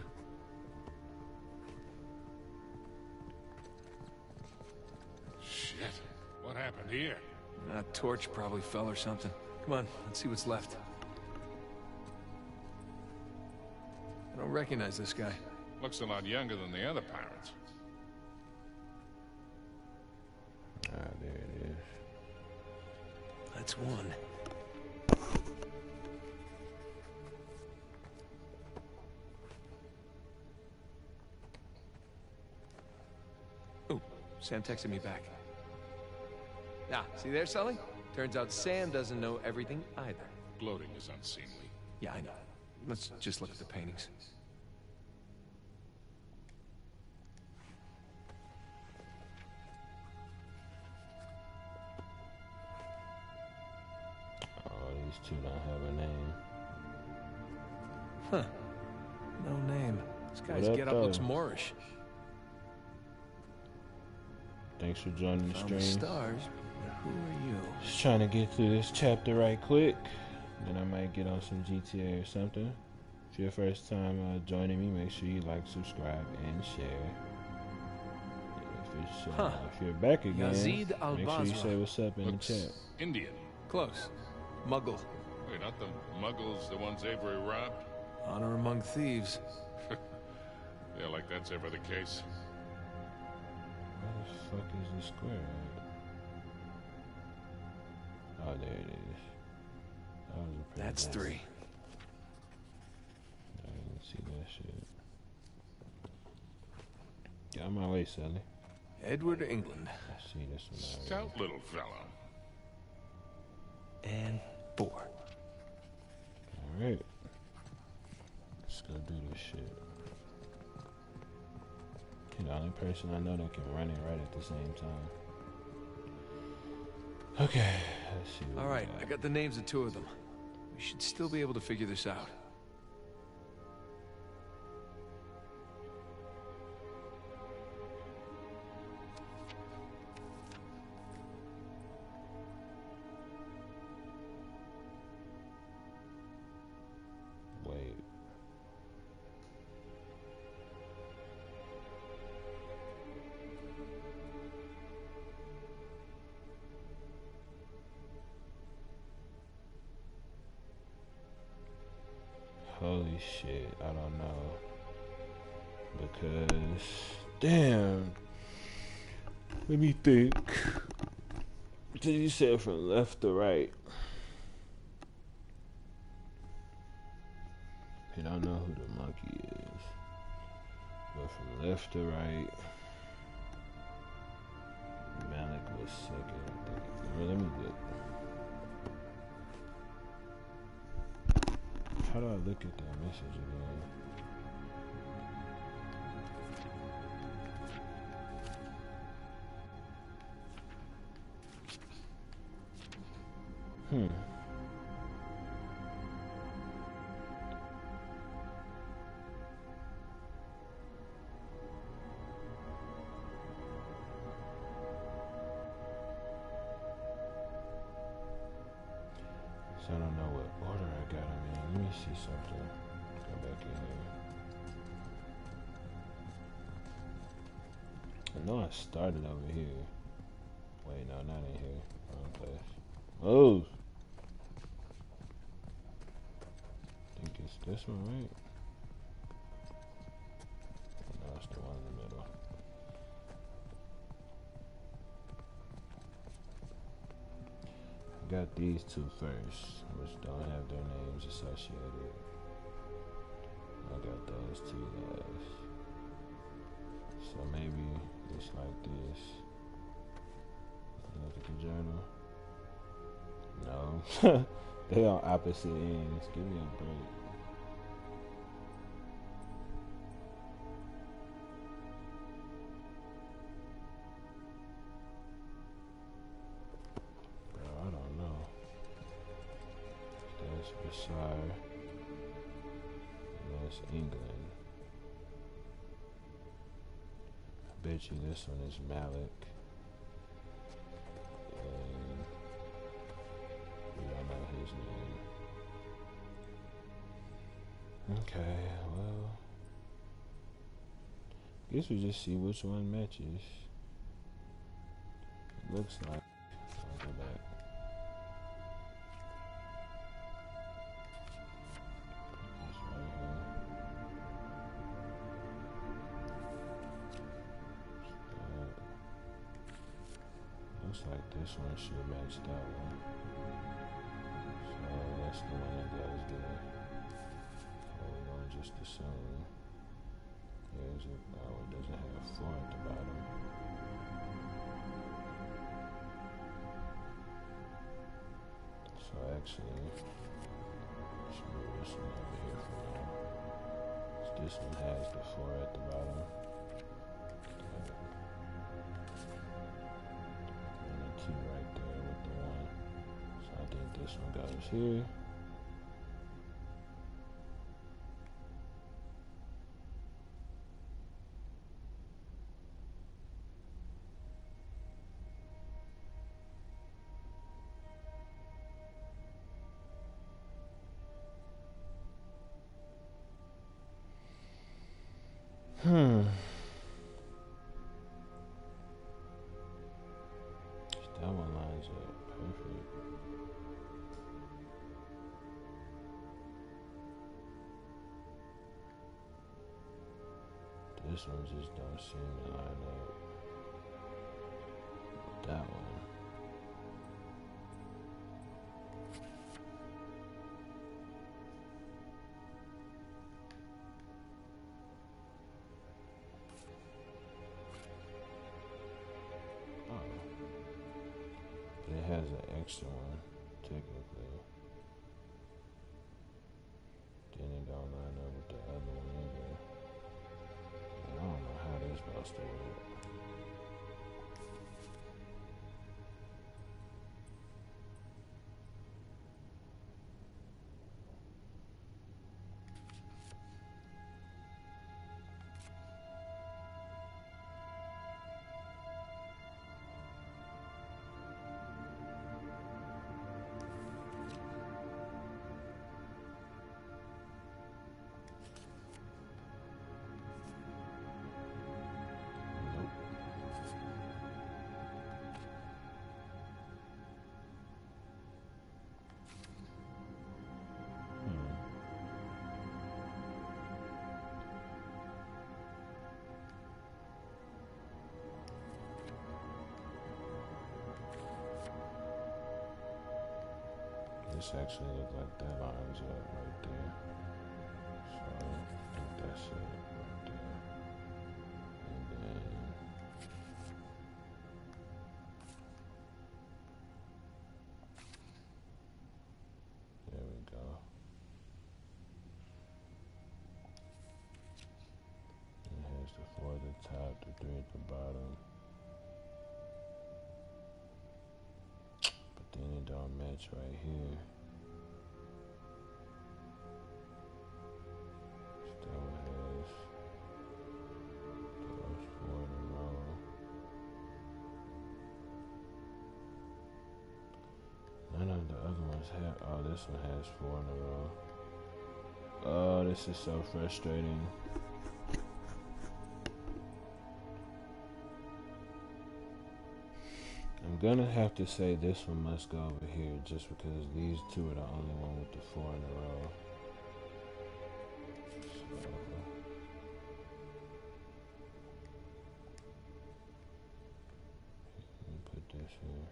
[SPEAKER 4] Shit. What happened here?
[SPEAKER 6] A torch probably fell or something. Come on, let's see what's left. I don't recognize this guy.
[SPEAKER 4] Looks a lot younger than the other pirates.
[SPEAKER 1] Ah, there it is.
[SPEAKER 6] That's one. Ooh, Sam texted me back. Ah, see there, Sully? Turns out Sam doesn't know everything either.
[SPEAKER 4] Gloating is unseemly.
[SPEAKER 6] Yeah, I know. Let's just look at the paintings.
[SPEAKER 1] Oh, these two don't have a name.
[SPEAKER 6] Huh. No name. This guy's
[SPEAKER 1] up,
[SPEAKER 6] get-up
[SPEAKER 1] though?
[SPEAKER 6] looks Moorish.
[SPEAKER 1] Thanks for joining the
[SPEAKER 6] Found the
[SPEAKER 1] stream.
[SPEAKER 6] stars, but who are you?
[SPEAKER 1] Just trying to get through this chapter right quick. Then I might get on some G T A or something. If you're first time uh, joining me, make sure you like, subscribe, and share. If, it's, uh,
[SPEAKER 6] Huh.
[SPEAKER 1] if you're back again,
[SPEAKER 6] Yazid
[SPEAKER 1] make sure you
[SPEAKER 6] Al-Basra.
[SPEAKER 1] say what's up in
[SPEAKER 4] Looks
[SPEAKER 1] the chat.
[SPEAKER 4] Indian.
[SPEAKER 6] Close. Muggle.
[SPEAKER 4] Wait, not the Muggles, the ones Avery robbed?
[SPEAKER 6] Honor among thieves.
[SPEAKER 4] Yeah, like that's ever the case.
[SPEAKER 1] Where the fuck is the square at? Oh, there it is. That was a pretty
[SPEAKER 6] That's
[SPEAKER 1] nice-
[SPEAKER 6] three.
[SPEAKER 1] I didn't see that shit. Get on my way, Sally.
[SPEAKER 6] Edward England.
[SPEAKER 1] I see this one already.
[SPEAKER 4] Stout little fellow.
[SPEAKER 6] And four.
[SPEAKER 1] Alright. Let's go do this shit. You're the only person I know that can run it right at the same time. Okay, let's see what
[SPEAKER 6] All
[SPEAKER 1] we
[SPEAKER 6] right,
[SPEAKER 1] got.
[SPEAKER 6] I got the names of two of them. We should still be able to figure this out.
[SPEAKER 1] Wait. Holy shit, I don't know. Because, damn. Let me think. Did you say from left to right? I don't know who the monkey is. But from left to right, Malik was second, I think. Well, let me look. How do I look at that message again? Hmm. So I don't know what order I got them in. Let me see something. back in here. I know I started over here. Wait, no, not in here. Wrong place. Oh! I think it's this one, right? No, it's the one in the middle. I got these two first, which don't have their names associated. I got those two guys. So maybe it's like this. Look at the journal. No. They on opposite ends. Give me a break. Bro, I don't know. That's Versailles. And that's England. I bet you this one is Malik. And we don't know his name. Okay, well, guess we just see which one matches. It looks like. I'll go back. Put this right here. That. Looks like this one should match that one. So that's the one that goes there. We're going to just assume. There's a, oh, it doesn't have four at the bottom. So actually, let's move this one over here for now. So this one has the four at the bottom. And the two right there with the one. So I think this one goes here. Hmm. That one lines up perfect. This one just don't seem to line up. That one. It has an extra one, technically. Then it don't line up with the other one either. I don't know how this supposed to work. This actually looks like that lines up right there. So I think that's it right there. And then there we go. And it has the four at the top, the three at the bottom. But then it don't match right here. None of the other ones have. Oh, this one has four in a row. Oh, this is so frustrating. I'm gonna have to say this one must go over here just because these two are the only one with the four in a row. So, let me put this here.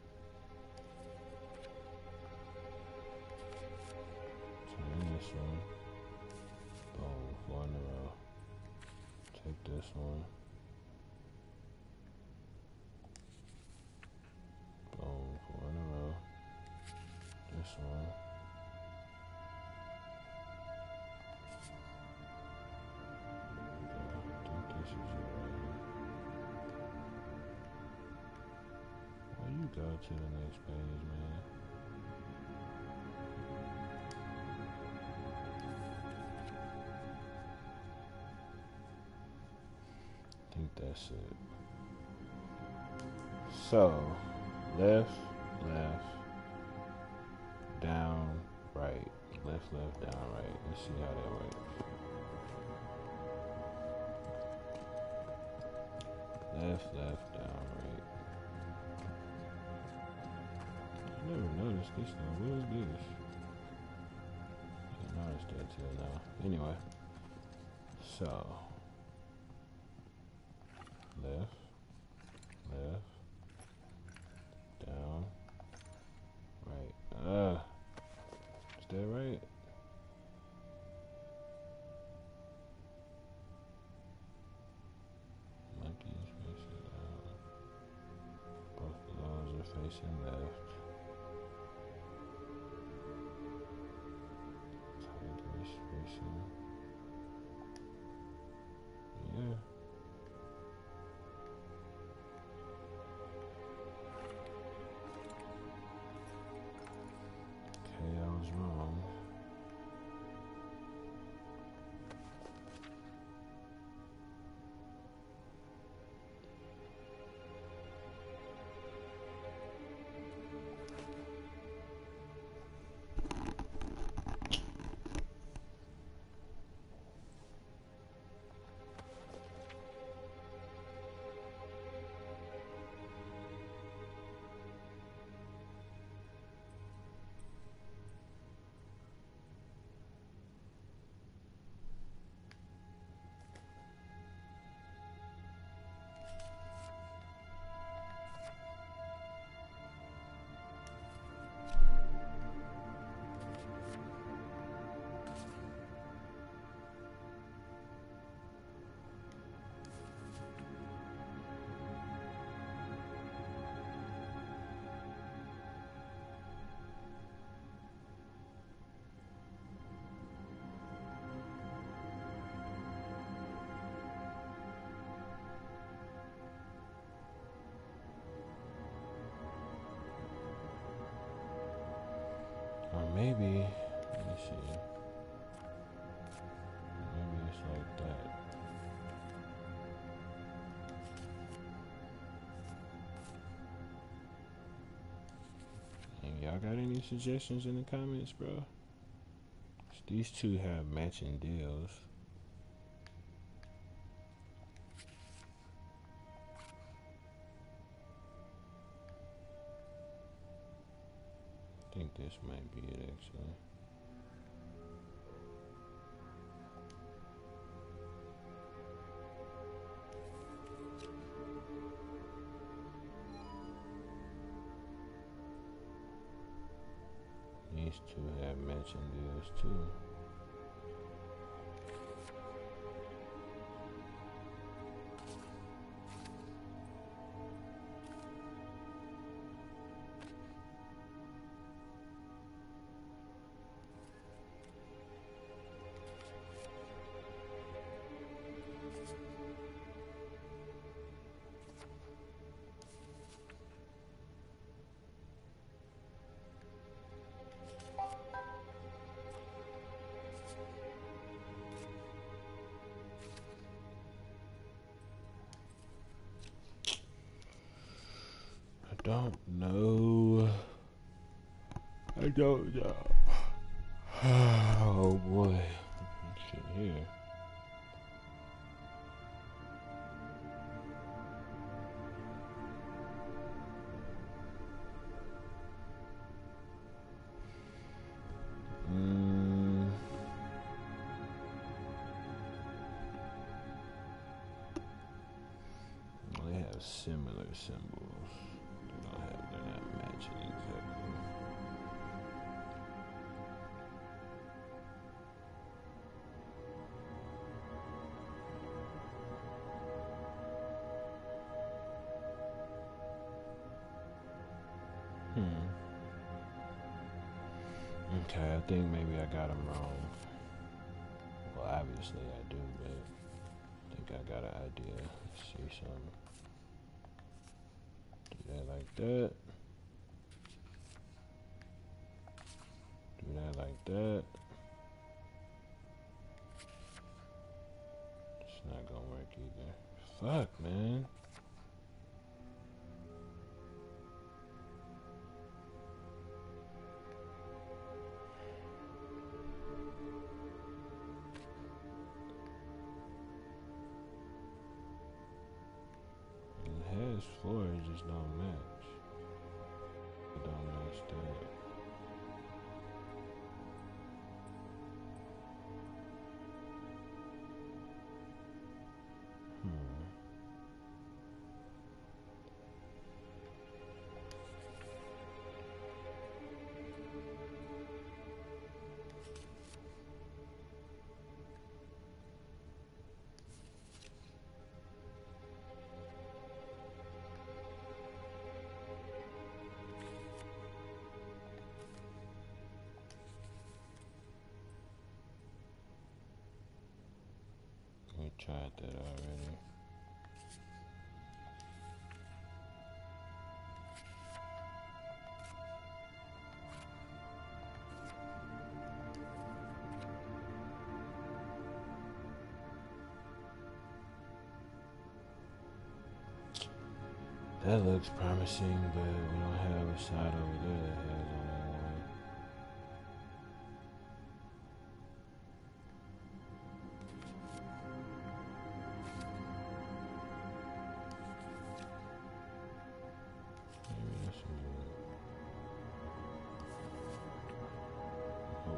[SPEAKER 1] Turn this one. Boom, four in a row. Take this one. Boom, four in a row. This one. I think this is it right here. Why you go to the next page, man? I think that's it. So, left, left, down, right. Left, left, down, right. Let's see how that works. Left, left, down, right. I never noticed this one. What is this? I noticed that till now. Anyway, so left, left, down, right. Uh, is that right? Monkey is facing out. Both of those are facing left. Tiger is facing. Yeah. Okay, I was wrong. Or maybe, let me see. Maybe it's like that. And y'all got any suggestions in the comments, bro? These two have matching deals. I think this might be it, actually. These two have matching deals, too. I don't know. I don't know. Oh boy. here. Mm. Well, they have similar symbols. They don't have, they're not matching exactly. Hmm. Okay, I think maybe I got them wrong. Well, obviously I do, but I think I got an idea. Let's see some. Do that like that. Do that like that. It's not gonna work either. Fuck, man. It has floors, it just don't match. It don't match that. Hmm. We tried that already. That looks promising, but we don't have a side over there that has only one. Maybe this is it. Oh.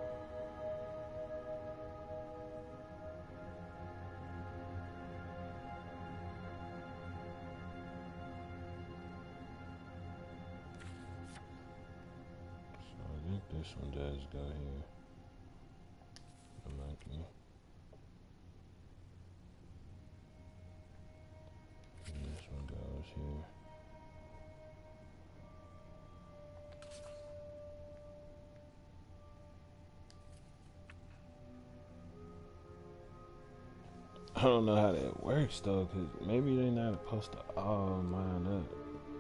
[SPEAKER 1] So I think this one does go here. The monkey. And this one goes here. I don't know how that works though, cause maybe they're not supposed to all line up.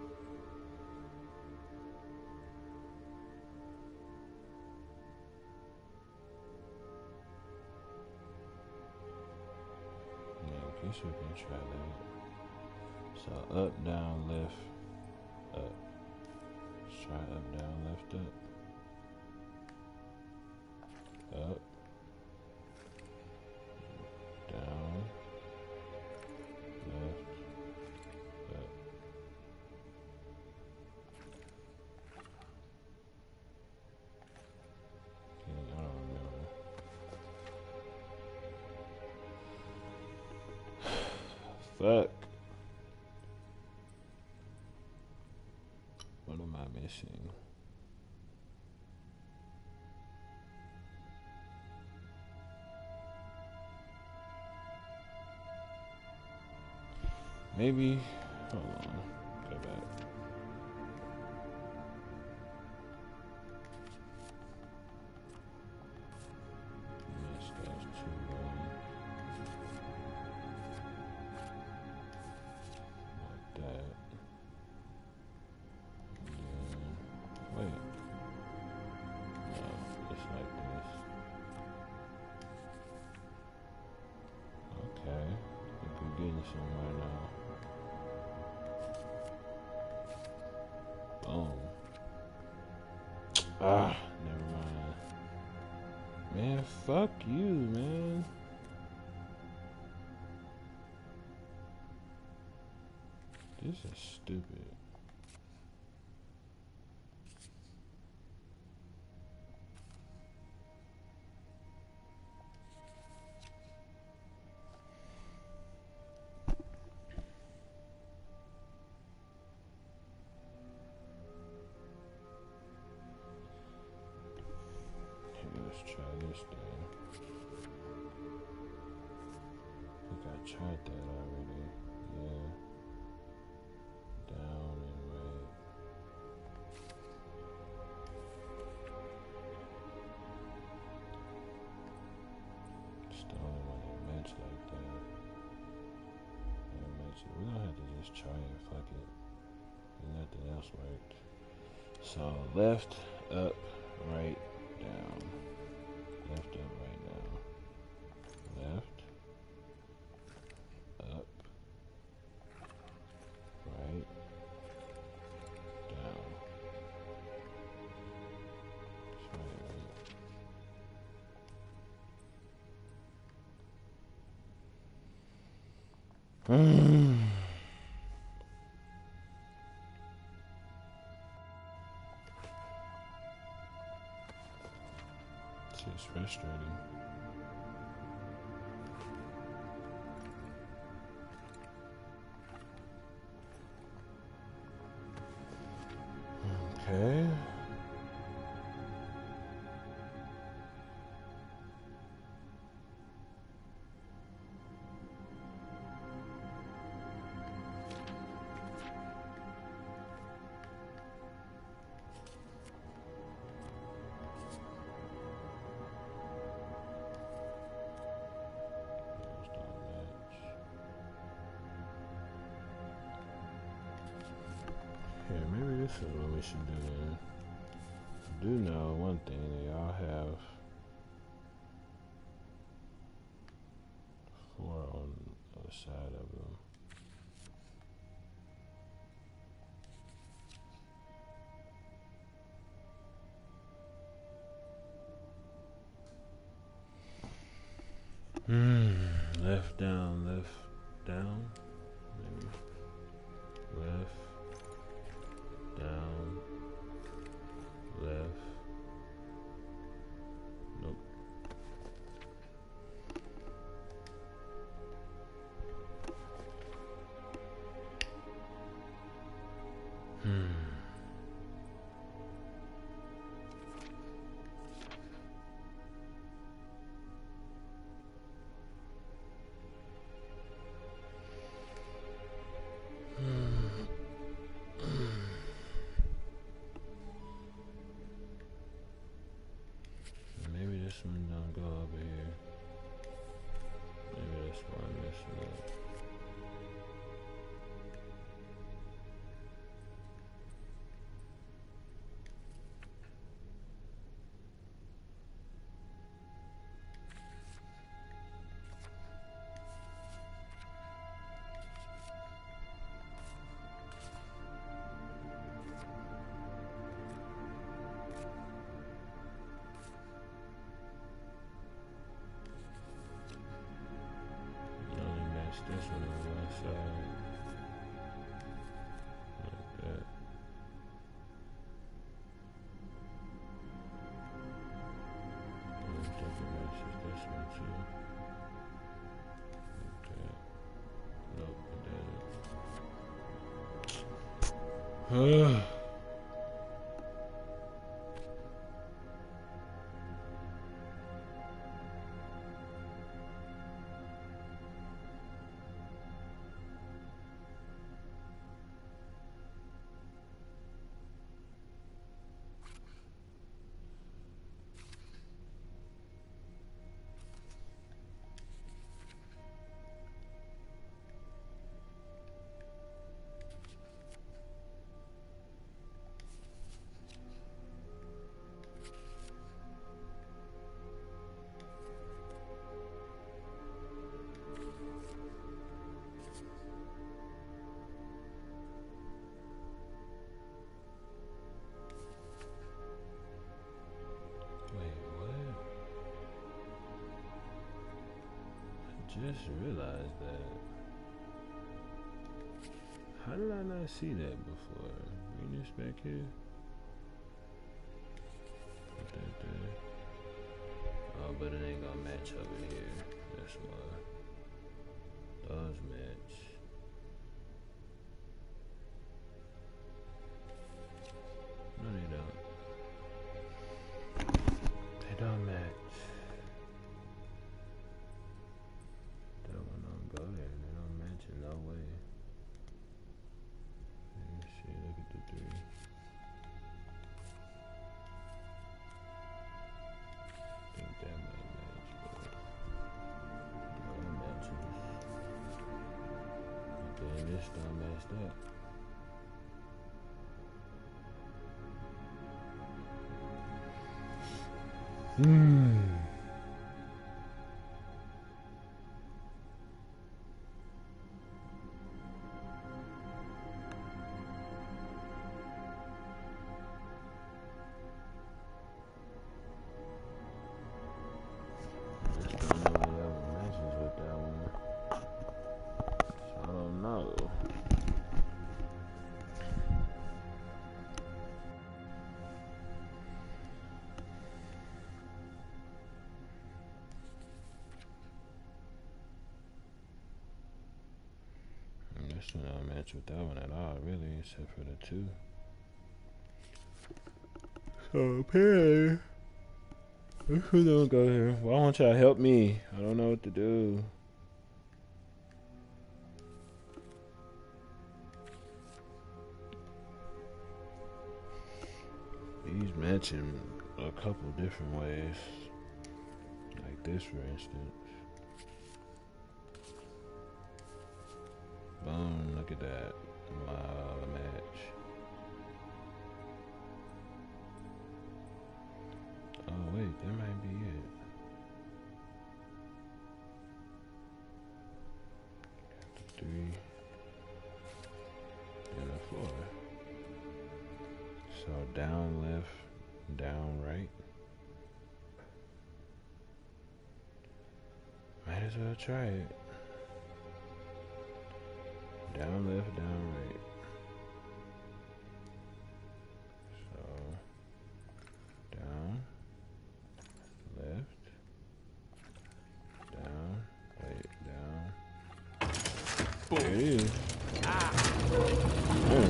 [SPEAKER 1] Yeah, I guess we can try that. So up, down, left, up. Let's try up, down, left, up. Up, down, left, up. Okay, I don't remember. Fuck. What am I missing? Maybe. Hold on. Go back. This goes to one. Like that. And then, wait. No, it's like this. Okay. I think we're getting somewhere now. Fuck you, man. This is stupid. Let's try this thing. I think I tried that already. Yeah. Down and right. It's the only one that matched like that. That match it. We're gonna have to just try it. Fuck it. Nothing else worked. So left, up, right, down. Left, up, right, down. Left, up, right, down. Try it, right? Mm. It's frustrating. Okay. Yeah, maybe this is what we should do then. I do know one thing, they all have four on the side of them. Hmm. Left down, left down. Maybe. Left down. Left. Nope. Hmm. Maybe this one don't go over here. Maybe that's why I'm messing up. Only match this one on the left side. Like that. I think it matches this one too. Okay. Nope, it doesn't. just realized that. How did I not see that before? Bring this back here. Put that there. Oh, but it ain't gonna match over here. That's why. Those match. No, they don't. They don't match. That one don't go there. They don't match in no way. Let me see. Look at the three. I think that might match, but no, it matches. But then this don't match that. Hmm. Just don't know what other matches with that one. So I don't know. This one don't match with that one at all, really, except for the two. So apparently, this one don't go here. Why won't y'all help me? I don't know what to do. These match in a couple different ways. Like this, for instance. Boom, look at that. Wow, a match. Oh, wait, that might be it. Got the three. And a four. So down left, down right. Might as well try it. Down left, down right. So, down, left, down, wait, down. Boom. There it is. Ah. Oh.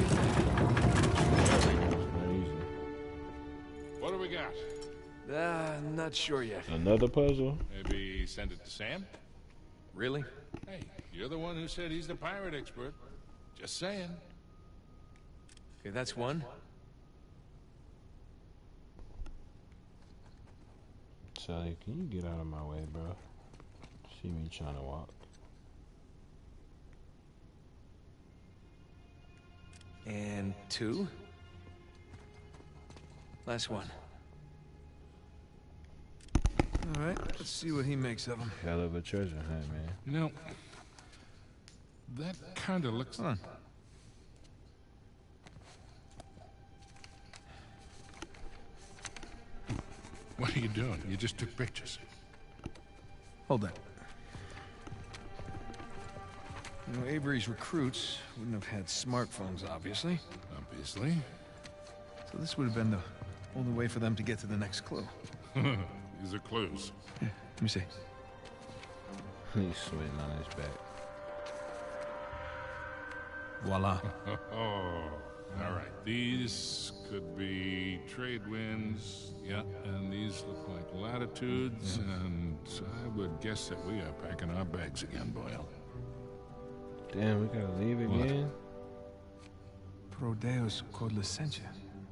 [SPEAKER 1] Not easy.
[SPEAKER 4] What do we got?
[SPEAKER 6] Uh, not sure yet.
[SPEAKER 1] Another puzzle?
[SPEAKER 4] Maybe send it to Sam?
[SPEAKER 6] Really?
[SPEAKER 4] Hey, you're the one who said he's the pirate expert. Just saying.
[SPEAKER 6] Okay, that's one.
[SPEAKER 1] Sally, can you get out of my way, bro? See me trying to walk.
[SPEAKER 6] And two. Last one. All right, let's see what he makes of them.
[SPEAKER 1] Hell of a treasure hunt, man.
[SPEAKER 4] You know, that kind of looks...
[SPEAKER 6] Hold on.
[SPEAKER 4] What are you doing? You just took pictures.
[SPEAKER 6] Hold that. You know, Avery's recruits wouldn't have had smartphones, obviously.
[SPEAKER 4] Obviously.
[SPEAKER 6] So this would have been the only way for them to get to the next clue.
[SPEAKER 4] These are clues.
[SPEAKER 6] Yeah, let me see.
[SPEAKER 1] He's sweating on his back.
[SPEAKER 6] Voila.
[SPEAKER 4] Oh, all right. These could be trade winds, yeah, and these look like latitudes, and I would guess that we are packing our bags again, Boyle.
[SPEAKER 1] Damn, we gotta leave again?
[SPEAKER 6] Pro Deus Cod Licentia.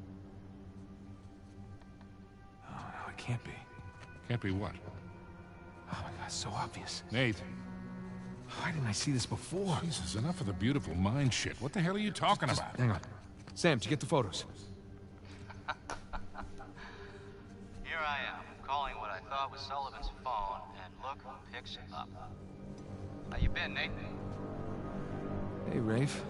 [SPEAKER 6] Oh, no, it can't be.
[SPEAKER 4] Can't be what?
[SPEAKER 6] Oh my God, so obvious.
[SPEAKER 4] Nate.
[SPEAKER 6] Why didn't I see this before?
[SPEAKER 4] Jesus, enough of the beautiful mind shit. What the hell are you talking
[SPEAKER 6] Just,
[SPEAKER 4] about?
[SPEAKER 6] hang on. Sam, did you get the photos?
[SPEAKER 7] Here I am, calling what I thought was Sullivan's phone, and look who picks up. How you been, Nate?
[SPEAKER 6] Hey, Rafe.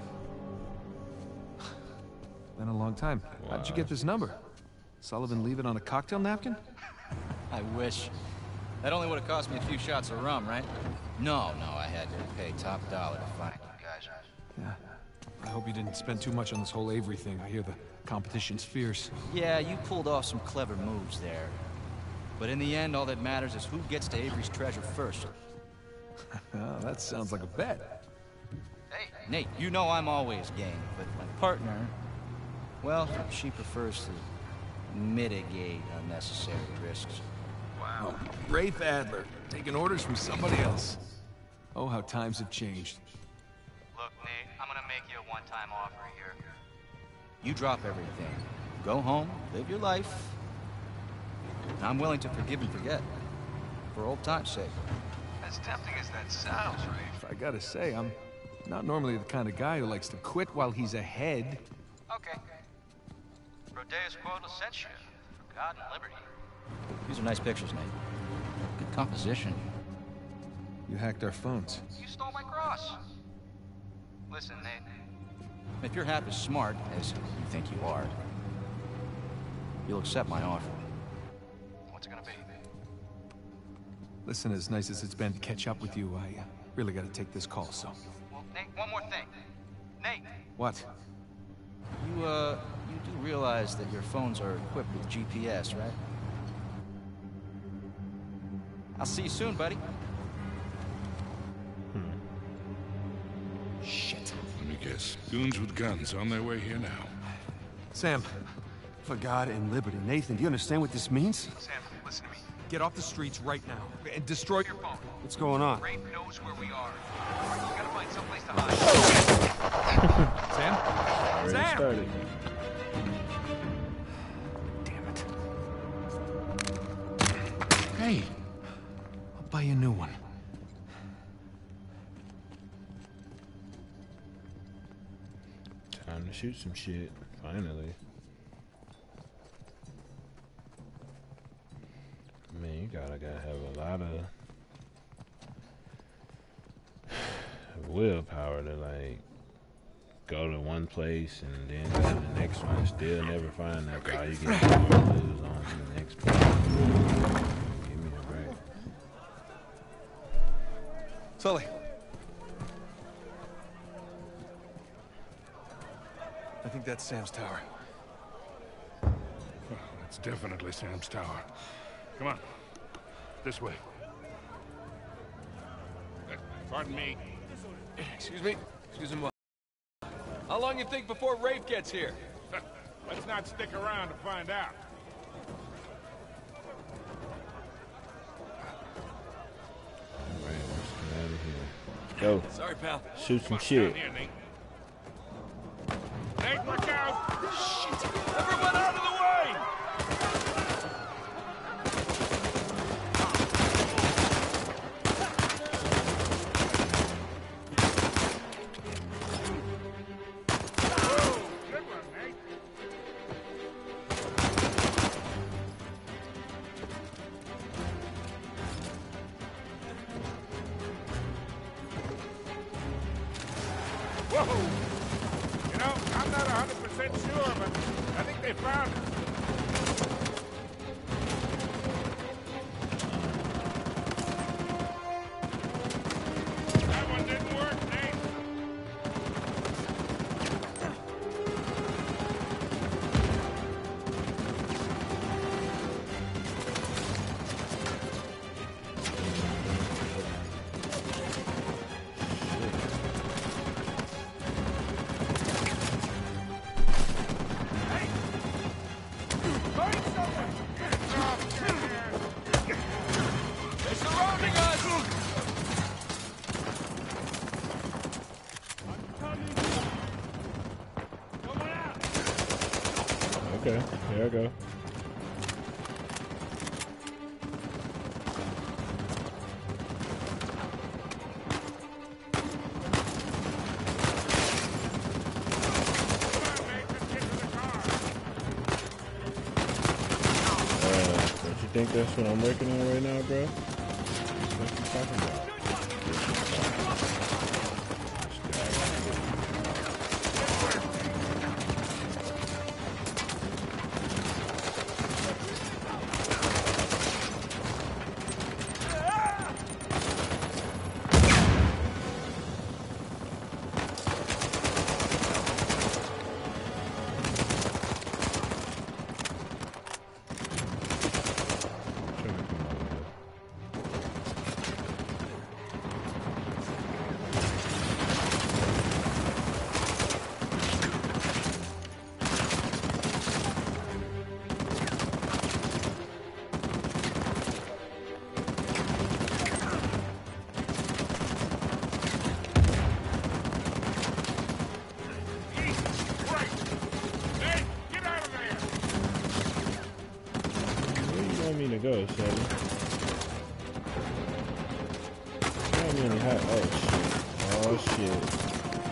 [SPEAKER 6] Been a long time.
[SPEAKER 1] Wow.
[SPEAKER 6] How'd you get this number? Sullivan leave it on a cocktail napkin?
[SPEAKER 7] I wish. That only would have cost me a few shots of rum, right? No, no, I had to pay top dollar to find you guys.
[SPEAKER 6] Yeah. I hope you didn't spend too much on this whole Avery thing. I hear the competition's fierce.
[SPEAKER 7] Yeah, you pulled off some clever moves there. But in the end, all that matters is who gets to Avery's treasure first.
[SPEAKER 6] Oh, that sounds like a bet.
[SPEAKER 7] Hey, Nate, you know I'm always game, but my partner, well, she prefers to mitigate unnecessary risks.
[SPEAKER 6] Wow. Rafe Adler, taking orders from somebody else. Oh, how times have changed.
[SPEAKER 7] Look, Nate, I'm gonna make you a one-time offer here. You drop everything. Go home, live your life. And I'm willing to forgive and forget. For old time's sake.
[SPEAKER 6] As tempting as that sounds, Rafe, I gotta say, I'm not normally the kind of guy who likes to quit while he's ahead.
[SPEAKER 7] Okay. Rodeus Quota sent you. For God and liberty. These are nice pictures, Nate. Good composition.
[SPEAKER 6] You hacked our phones.
[SPEAKER 7] You stole my cross. Listen, Nate. If you're half as smart as you think you are, you'll accept my offer. What's it gonna be?
[SPEAKER 6] Listen, as nice as it's been to catch up with you, I uh, really gotta take this call, so...
[SPEAKER 7] Well, Nate, one more thing. Nate!
[SPEAKER 6] What?
[SPEAKER 7] You, uh, you do realize that your phones are equipped with G P S, right? I'll see you soon, buddy.
[SPEAKER 1] Hmm.
[SPEAKER 6] Shit.
[SPEAKER 4] Let me guess. Goons with guns on their way here now.
[SPEAKER 6] Sam.
[SPEAKER 2] For God and liberty. Nathan, do you understand what this means?
[SPEAKER 6] Sam, listen to me. Get off the streets right now and destroy your phone.
[SPEAKER 2] What's going on?
[SPEAKER 6] Rafe knows where we are. You gotta find someplace to hide. Sam?
[SPEAKER 1] Already
[SPEAKER 6] Sam!
[SPEAKER 1] started.
[SPEAKER 6] Damn it. Hey. I'll buy you a new one.
[SPEAKER 1] Time to shoot some shit, finally. Man, you gotta gotta have a lot of willpower to like go to one place and then go to the next one and still never find that guy. You get more lose on to the next place. Give me a break.
[SPEAKER 6] Sully. I think that's Sam's tower.
[SPEAKER 4] Oh, that's definitely Sam's tower. Come on. This way. Uh, pardon me.
[SPEAKER 6] Excuse me? Excuse me. How long you think before Rafe gets here?
[SPEAKER 4] Let's not stick around to find out.
[SPEAKER 1] Alright, let's get out of here. Go.
[SPEAKER 6] Sorry, pal.
[SPEAKER 1] Shoot some
[SPEAKER 4] Come
[SPEAKER 1] shit.
[SPEAKER 4] down here, Nate. Nate, look out!
[SPEAKER 6] Shit! Everyone out of the way!
[SPEAKER 4] Good one, Nate. Whoa! You know, I'm not one hundred percent sure, but I think they found it. That one didn't work, Nate.
[SPEAKER 6] They're surrounding us!
[SPEAKER 1] Okay, here I go. Uh, don't you think that's what I'm working on right now, bro? What you talking about? go, Sally. How many hot? Oh shit! Oh shit!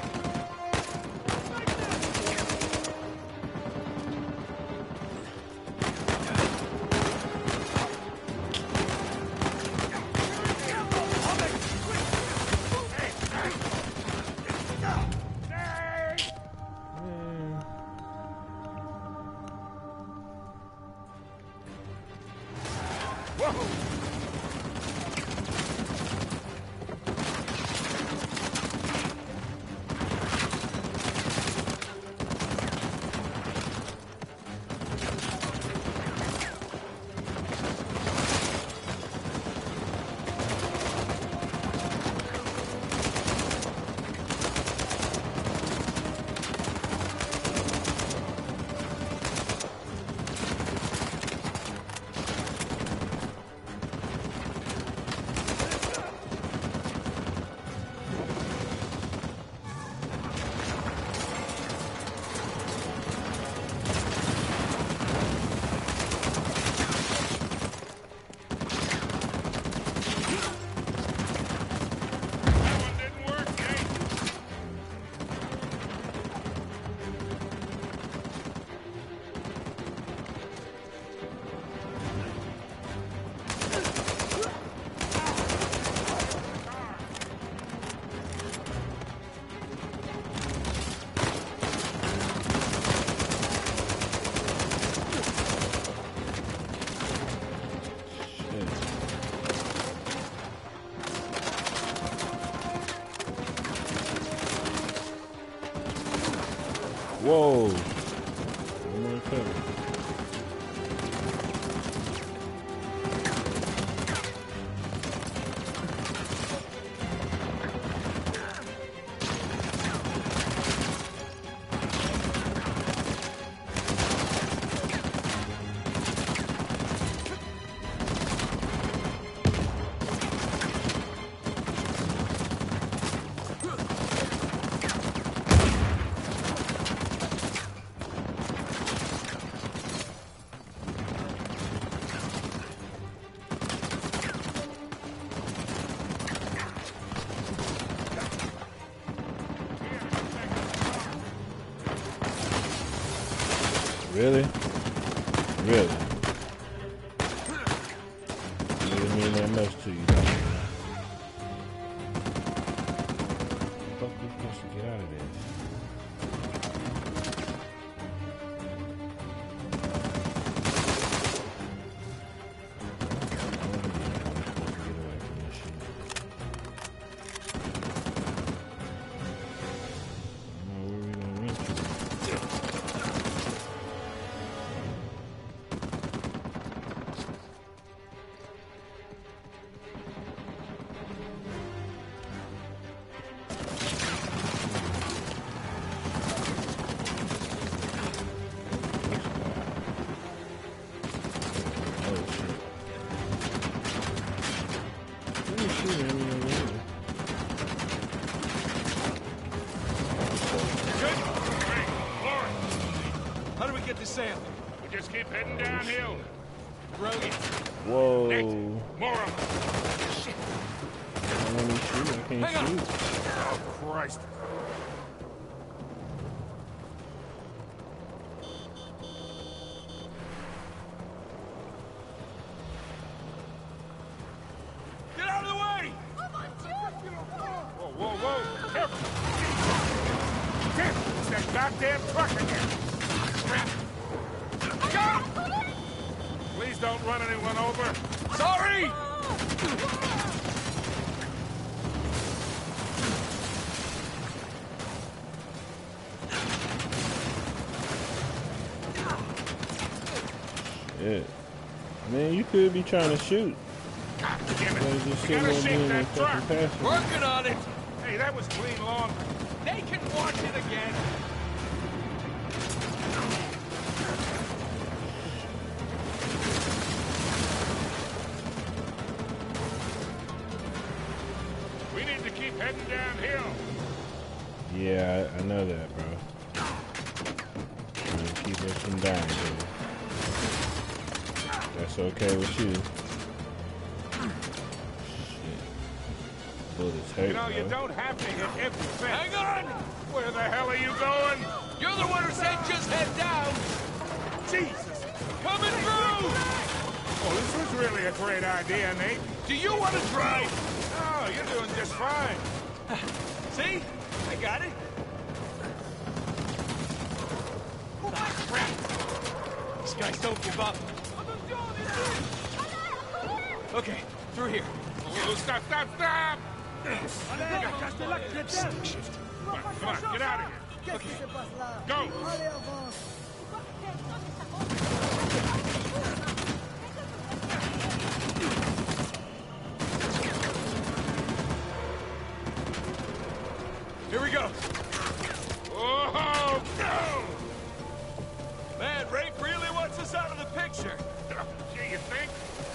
[SPEAKER 1] Whoa! One more cover. Really? Really? It didn't mean that much to you, though. Fuck, we supposed to get out of there.
[SPEAKER 2] How do we get to Sam?
[SPEAKER 4] We just keep heading downhill.
[SPEAKER 2] Brilliant.
[SPEAKER 1] Whoa.
[SPEAKER 4] Next. More of them.
[SPEAKER 2] Shit.
[SPEAKER 1] I don't want to shoot. I can't
[SPEAKER 2] Hang on.
[SPEAKER 1] shoot.
[SPEAKER 4] Oh, Christ.
[SPEAKER 2] Get out of the way!
[SPEAKER 4] Whoa, whoa, whoa. Careful. Careful. It's that goddamn truck again. Crap. Please don't run anyone over.
[SPEAKER 2] Sorry!
[SPEAKER 1] Yeah. Man, you could be trying to shoot.
[SPEAKER 4] God damn
[SPEAKER 1] But
[SPEAKER 4] it.
[SPEAKER 1] just
[SPEAKER 4] We
[SPEAKER 1] sitting
[SPEAKER 4] gotta
[SPEAKER 1] there
[SPEAKER 4] shake
[SPEAKER 1] being a
[SPEAKER 4] that
[SPEAKER 1] fucking
[SPEAKER 4] truck.
[SPEAKER 1] passenger.
[SPEAKER 2] Working on it!
[SPEAKER 4] Hey, that was clean lawn.
[SPEAKER 2] They can watch it again!
[SPEAKER 4] We need to keep heading downhill.
[SPEAKER 1] Yeah, I, I know that, bro. Trying to keep us from dying here. That's okay with you. Hurt,
[SPEAKER 2] you know,
[SPEAKER 1] bro.
[SPEAKER 2] you don't have to hit every fence. Hang on! Where the hell are you going?
[SPEAKER 6] You're the one who said just head down!
[SPEAKER 2] Jesus!
[SPEAKER 6] Coming through!
[SPEAKER 2] Oh, this was really a great idea, Nate.
[SPEAKER 6] Do you want to drive?
[SPEAKER 2] Oh, you're doing just fine.
[SPEAKER 6] See? I got it. Ah, crap! These guys don't give up. Okay, through here.
[SPEAKER 2] Oh, stop, stop, stop! Shift. Come on, come on, get out of here.
[SPEAKER 6] Okay.
[SPEAKER 2] Go!
[SPEAKER 6] Here we go.
[SPEAKER 2] Oh, no!
[SPEAKER 6] Man, Rafe really wants us out of the picture.
[SPEAKER 2] Gee, you think?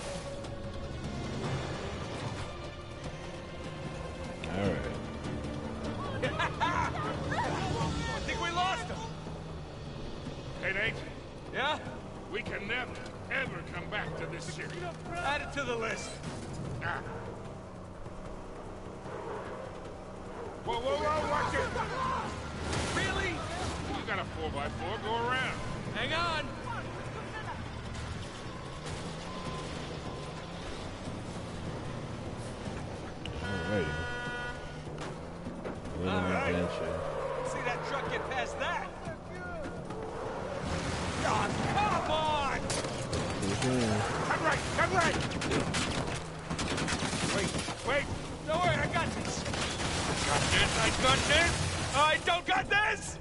[SPEAKER 1] Alright.
[SPEAKER 6] I think we lost him.
[SPEAKER 2] Hey, Nate,
[SPEAKER 6] Yeah?
[SPEAKER 2] we can never, ever come back to this city.
[SPEAKER 6] Add it to the list.
[SPEAKER 2] Ah. Whoa, whoa, whoa, watch it!
[SPEAKER 6] Really?
[SPEAKER 2] You got a four by four, go around.
[SPEAKER 6] Hang on.
[SPEAKER 1] Alrighty. Little
[SPEAKER 6] All right.
[SPEAKER 1] adventure.
[SPEAKER 6] See that truck get past that? Oh, come on!
[SPEAKER 1] Mhm.
[SPEAKER 2] Come right, come right! Wait, wait!
[SPEAKER 6] Don't worry, I got this.
[SPEAKER 2] Got this, I got this!
[SPEAKER 6] I don't got this!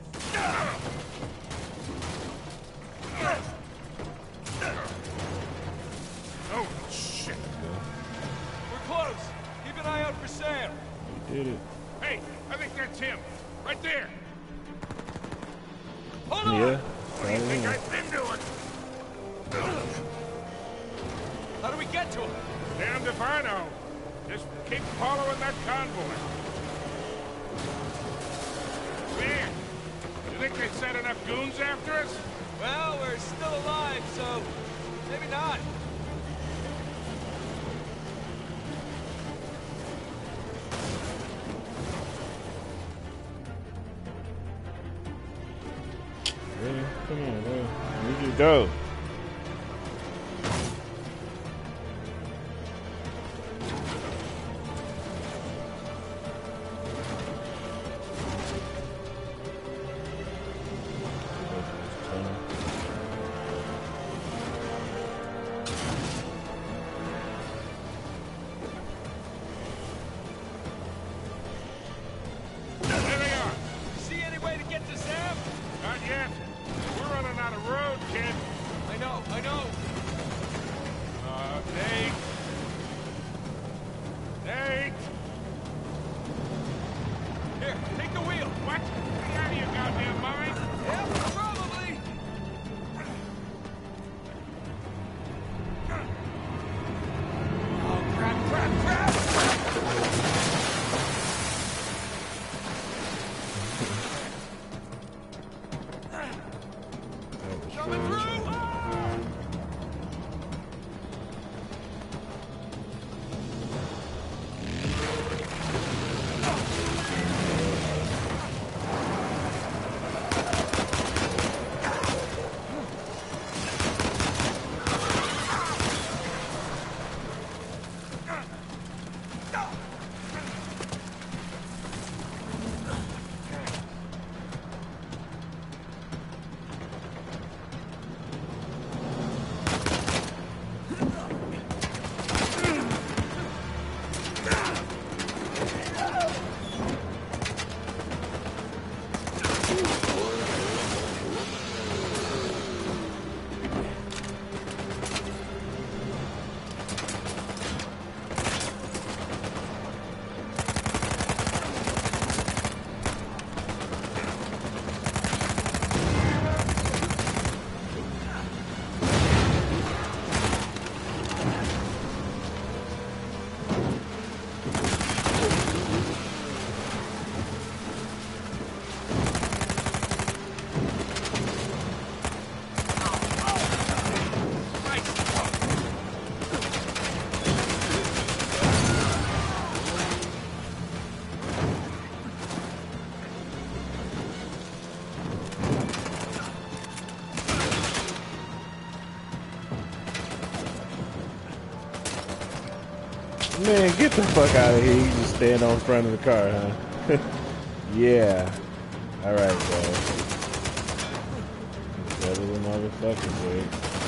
[SPEAKER 2] Oh, shit!
[SPEAKER 6] We're close. Keep an eye out for Sam.
[SPEAKER 1] We did it.
[SPEAKER 2] Hey, I think that's him. Right there.
[SPEAKER 6] Hold on!
[SPEAKER 1] Yeah.
[SPEAKER 2] What do you think I've been doing?
[SPEAKER 6] How do we get to him?
[SPEAKER 2] Damned if I know. Just keep following that convoy. Man, you think they sent enough goons after us?
[SPEAKER 6] Well, we're still alive, so maybe not.
[SPEAKER 1] Really? Come on, bro. We just go.
[SPEAKER 2] There they are.
[SPEAKER 6] See any way to get to Sam?
[SPEAKER 2] Not yet. We're running out of road, kid.
[SPEAKER 6] I know, I know.
[SPEAKER 2] Uh, Nate. Nate!
[SPEAKER 6] Here, take the wheel.
[SPEAKER 2] What? Get out of your goddamn mind?
[SPEAKER 6] Yeah, probably. Oh, crap, crap, crap!
[SPEAKER 1] That was
[SPEAKER 6] Coming
[SPEAKER 1] fun.
[SPEAKER 6] through!
[SPEAKER 1] Man, get the fuck out of here. You just stand on front of the car, huh? Yeah. Alright, bro. Better than motherfuckers, dude.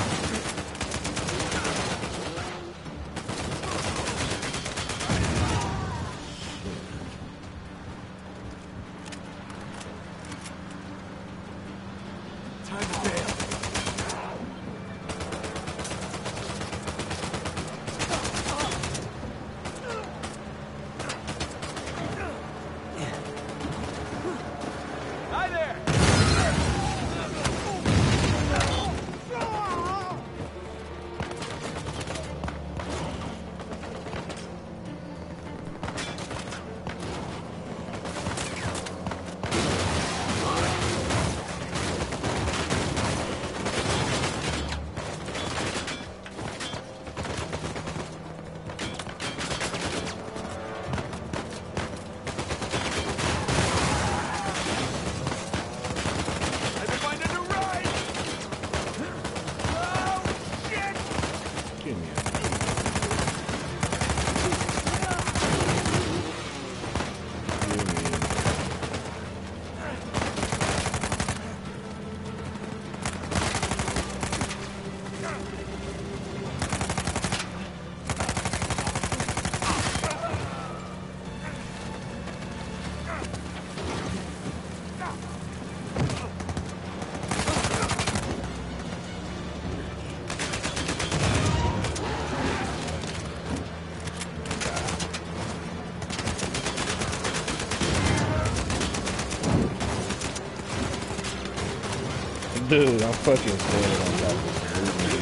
[SPEAKER 1] Dude, I'm fucking standing on top of this.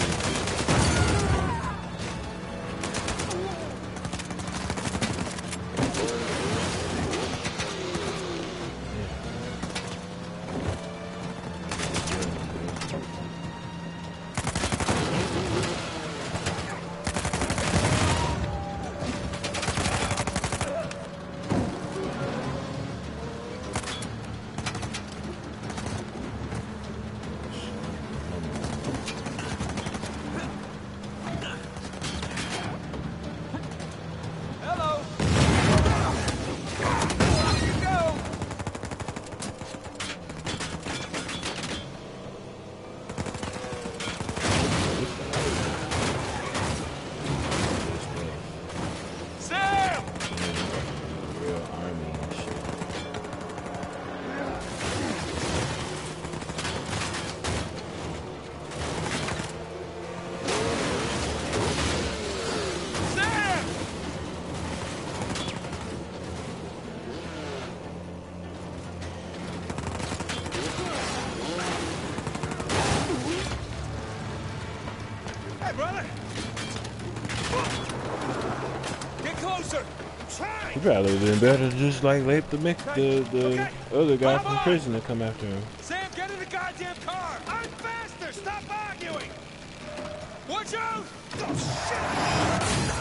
[SPEAKER 1] He probably would have been better to just like let the the, the okay. other guy from prison to come after him.
[SPEAKER 2] Sam, get in the goddamn car! I'm faster! Stop arguing! Watch out! Oh, shit!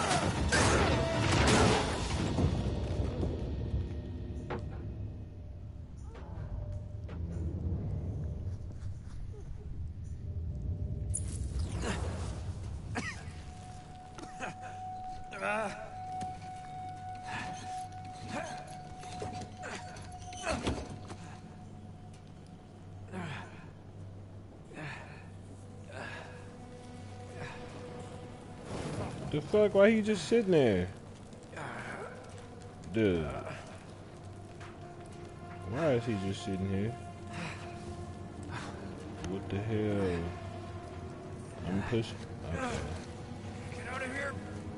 [SPEAKER 1] The fuck? Why he just sitting there? Dude. Why is he just sitting here? What the hell? I'm pushing. Okay.
[SPEAKER 2] Get out of here!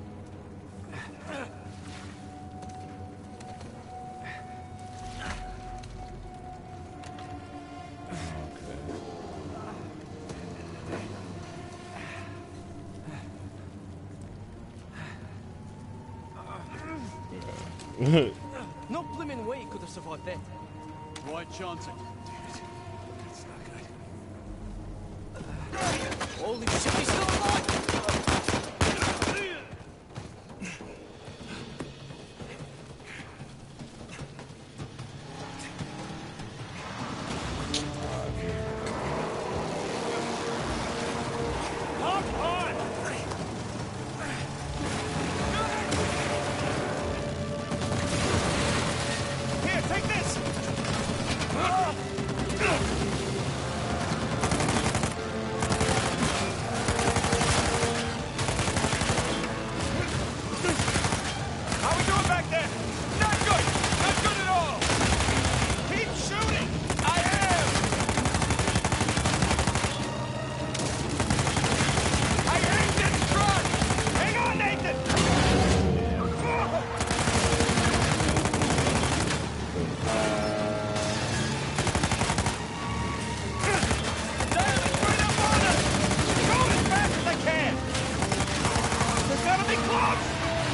[SPEAKER 8] No blimmin' way he could have survived that.
[SPEAKER 9] Right chancing.
[SPEAKER 2] That's not good.
[SPEAKER 8] Holy shit, he's still alive!
[SPEAKER 2] How we doing back there? Not good! Not good at all! Keep shooting! I am! I aimed it front! Hang on, Nathan! Diamond's right up on us! Going as fast as I can! They're gonna be close!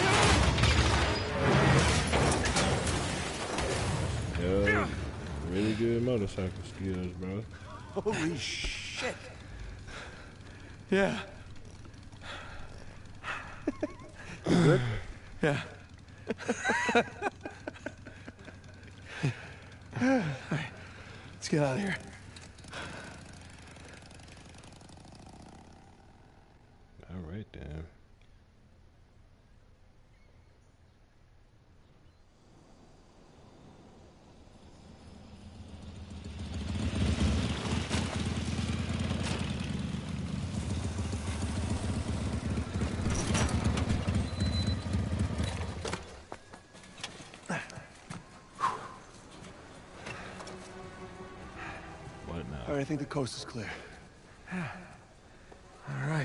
[SPEAKER 1] Yo, really good motorcycle skills, bro.
[SPEAKER 6] Holy shit. Yeah.
[SPEAKER 1] Good?
[SPEAKER 6] Yeah. All right, let's get out of here.
[SPEAKER 1] All right, then. What now?
[SPEAKER 6] All right, I think the coast is clear. All right.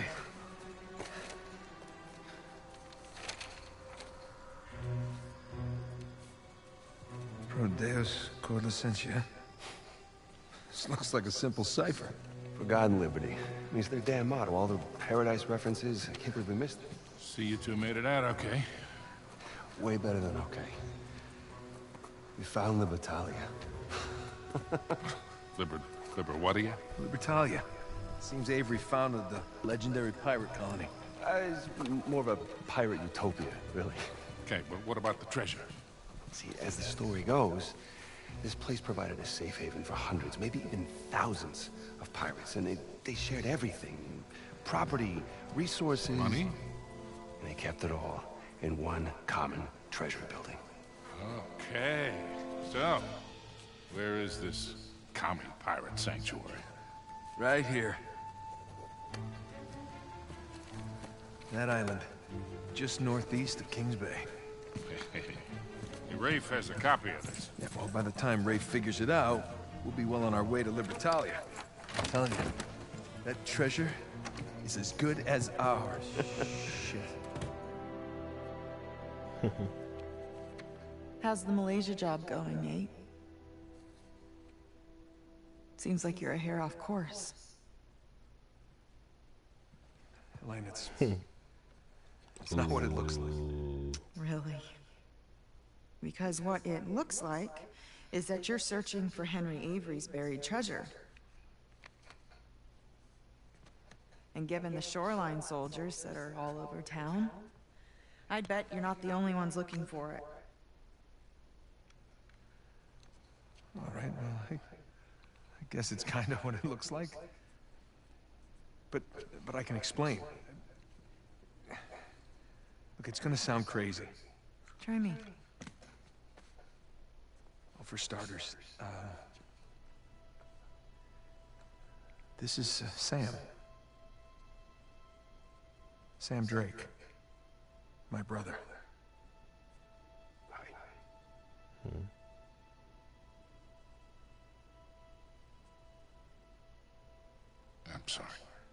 [SPEAKER 6] Pro Deus Cor Licentia. This looks like a simple cipher.
[SPEAKER 9] For God and liberty. Means their damn motto. All the paradise references. I can't believe we missed it.
[SPEAKER 4] See, you two made it out okay.
[SPEAKER 9] Way better than okay. We found Libertalia.
[SPEAKER 4] Liber... Liber what are you?
[SPEAKER 6] Libertalia. Seems Avery founded the legendary pirate colony.
[SPEAKER 9] Uh, it's m- more of a pirate utopia, really.
[SPEAKER 4] Okay, but what about the treasure?
[SPEAKER 9] See, as the story goes, this place provided a safe haven for hundreds, maybe even thousands of pirates, and they, they shared everything. Property, resources...
[SPEAKER 4] Money?
[SPEAKER 9] And they kept it all in one common treasure building.
[SPEAKER 4] Okay. So, where is this commie pirate sanctuary?
[SPEAKER 6] Right here. That island, just northeast of Kings Bay.
[SPEAKER 4] Rafe has a copy of this.
[SPEAKER 6] Yeah, well, by the time Rafe figures it out, we'll be well on our way to Libertalia. I'm telling you, that treasure is as good as ours. Shit.
[SPEAKER 10] How's the Malaysia job going, Nate? Seems like you're a hair off course.
[SPEAKER 6] Elaine, it's... it's not what it looks like.
[SPEAKER 10] Really? Because what it looks like is that you're searching for Henry Avery's buried treasure. And given the shoreline soldiers that are all over town, I'd bet you're not the only ones looking for it.
[SPEAKER 6] All right, well, I, I guess it's kind of what it looks like. But, but I can explain. Look, it's gonna sound crazy.
[SPEAKER 10] Try me.
[SPEAKER 6] Well, for starters, uh, this is uh, Sam. Sam Drake. My brother.
[SPEAKER 1] Hmm.
[SPEAKER 4] I'm sorry.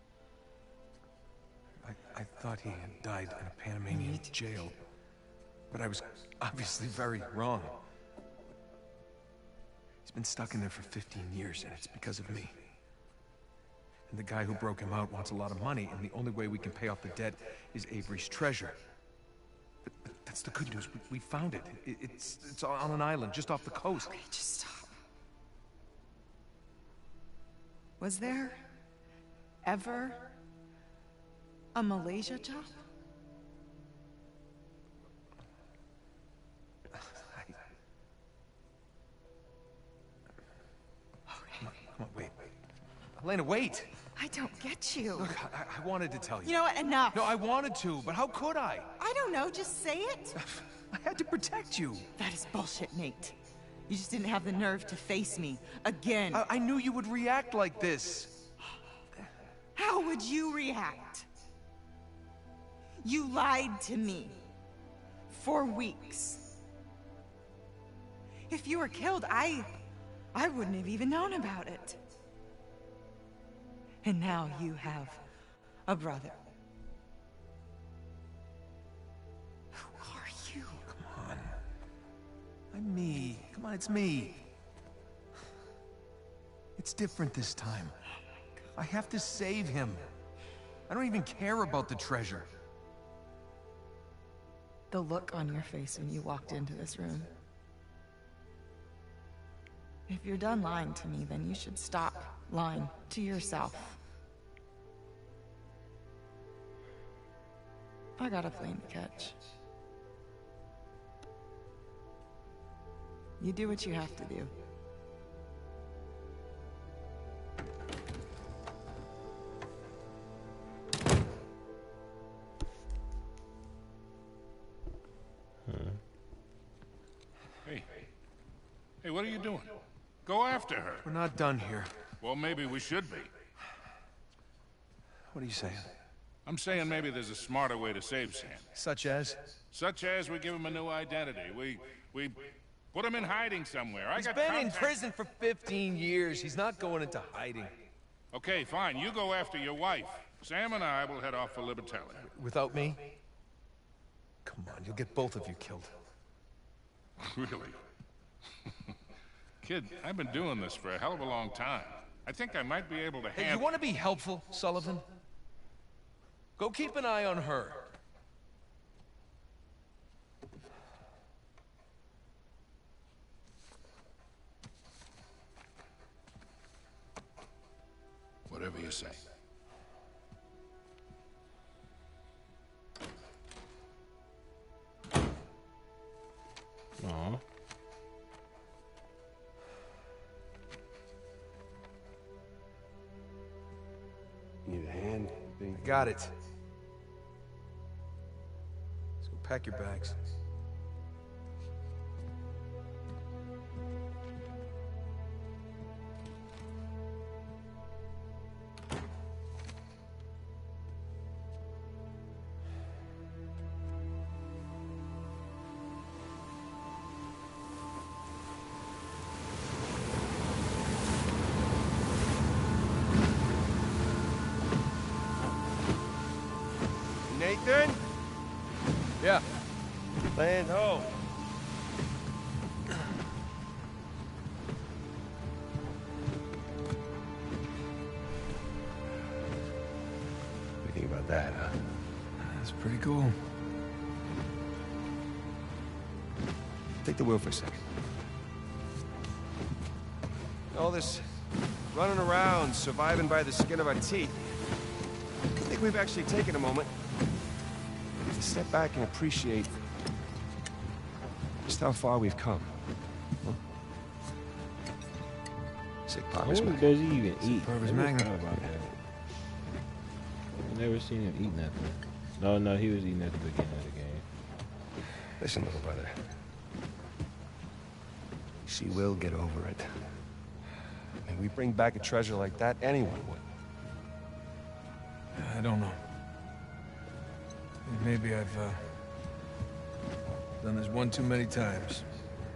[SPEAKER 6] I, I thought he had died in a Panamanian jail, but I was obviously very wrong. He's been stuck in there for fifteen years, and it's because of me. And the guy who broke him out wants a lot of money, and the only way we can pay off the debt is Avery's treasure. But, but that's the good news. We, we found it. it. It's it's on an island just off the coast.
[SPEAKER 10] Okay, just stop. Was there ever a Malaysia job?
[SPEAKER 6] I... Come on, come on, wait. Elena, wait!
[SPEAKER 10] I don't get you.
[SPEAKER 6] Look, I, I wanted to tell you.
[SPEAKER 10] You know what? Enough.
[SPEAKER 6] No, I wanted to, but how could I?
[SPEAKER 10] I don't know. Just say it.
[SPEAKER 6] I had to protect you.
[SPEAKER 10] That is bullshit, Nate. You just didn't have the nerve to face me again.
[SPEAKER 6] I, I knew you would react like this.
[SPEAKER 10] How would you react? You lied to me for weeks. If you were killed, I... I wouldn't have even known about it. And now you have a brother. Who are you?
[SPEAKER 6] Come on. I'm me. Come on, it's me. It's different this time. I have to save him. I don't even care about the treasure.
[SPEAKER 10] The look on your face when you walked into this room. If you're done lying to me, then you should stop lying to yourself. I got a plane to catch. You do what you have to do.
[SPEAKER 4] Hey. Hey, what are you doing? Go after her.
[SPEAKER 6] We're not done here.
[SPEAKER 4] Well, maybe we should be.
[SPEAKER 6] What are you saying?
[SPEAKER 4] I'm saying maybe there's a smarter way to save Sam.
[SPEAKER 6] Such as?
[SPEAKER 4] Such as we give him a new identity. We... we... put him in hiding somewhere. I
[SPEAKER 6] He's
[SPEAKER 4] got
[SPEAKER 6] been
[SPEAKER 4] contact...
[SPEAKER 6] in prison for fifteen years. He's not going into hiding.
[SPEAKER 4] Okay, fine. You go after your wife. Sam and I will head off for Libertalia.
[SPEAKER 6] Without me? Come on, you'll get both of you killed.
[SPEAKER 4] Really? Kid, I've been doing this for a hell of a long time. I think I might be able to handle...
[SPEAKER 6] Hey, you want to be helpful, Sullivan? Go keep an eye on her.
[SPEAKER 4] Whatever you say.
[SPEAKER 1] Aw.
[SPEAKER 9] Need a hand? Big...
[SPEAKER 6] I got it. Let's go pack your bags.
[SPEAKER 9] Nathan?
[SPEAKER 6] Yeah.
[SPEAKER 9] Land ho. What do you think about that, huh?
[SPEAKER 6] That's pretty cool.
[SPEAKER 9] Take the wheel for a second. All this running around, surviving by the skin of our teeth. I think we've actually taken a moment to step back and appreciate just how far we've come. Huh? Sick
[SPEAKER 1] How
[SPEAKER 9] Papa's
[SPEAKER 1] does he even eat?
[SPEAKER 6] Purvis
[SPEAKER 1] I never
[SPEAKER 6] Magnum.
[SPEAKER 1] thought about that. I never seen him eat nothing. No, no, he was eating at the beginning of the game.
[SPEAKER 9] Listen, little brother. She will get over it. And we bring back a treasure like that, anyone would.
[SPEAKER 6] I don't know. Maybe I've uh, done this one too many times.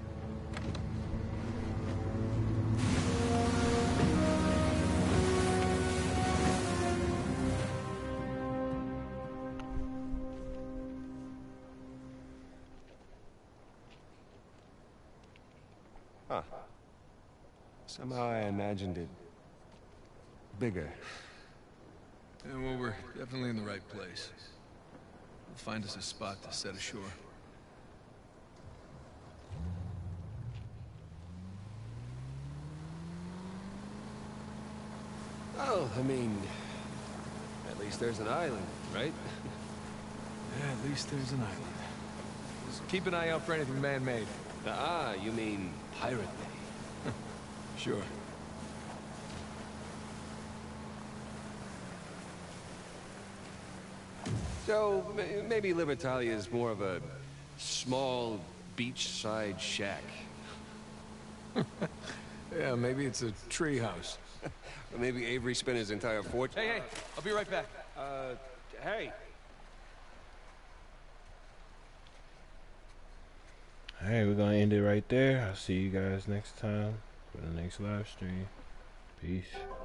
[SPEAKER 9] Huh. Somehow I imagined it bigger.
[SPEAKER 6] Yeah, well, we're definitely in the right place. We'll find us a spot to set ashore.
[SPEAKER 9] Oh, I mean, at least there's an island, right?
[SPEAKER 6] Yeah, at least there's an island. Just keep an eye out for anything man-made.
[SPEAKER 9] Ah, you mean Pirate Bay.
[SPEAKER 6] Sure.
[SPEAKER 9] So, ma- maybe Libertalia is more of a small beachside shack.
[SPEAKER 6] Yeah, maybe it's a tree house.
[SPEAKER 9] Or maybe Avery spent his entire fortune.
[SPEAKER 8] Hey, hey, I'll be right back.
[SPEAKER 9] Uh, hey.
[SPEAKER 1] Alright, we're gonna end it right there. I'll see you guys next time for the next live stream. Peace.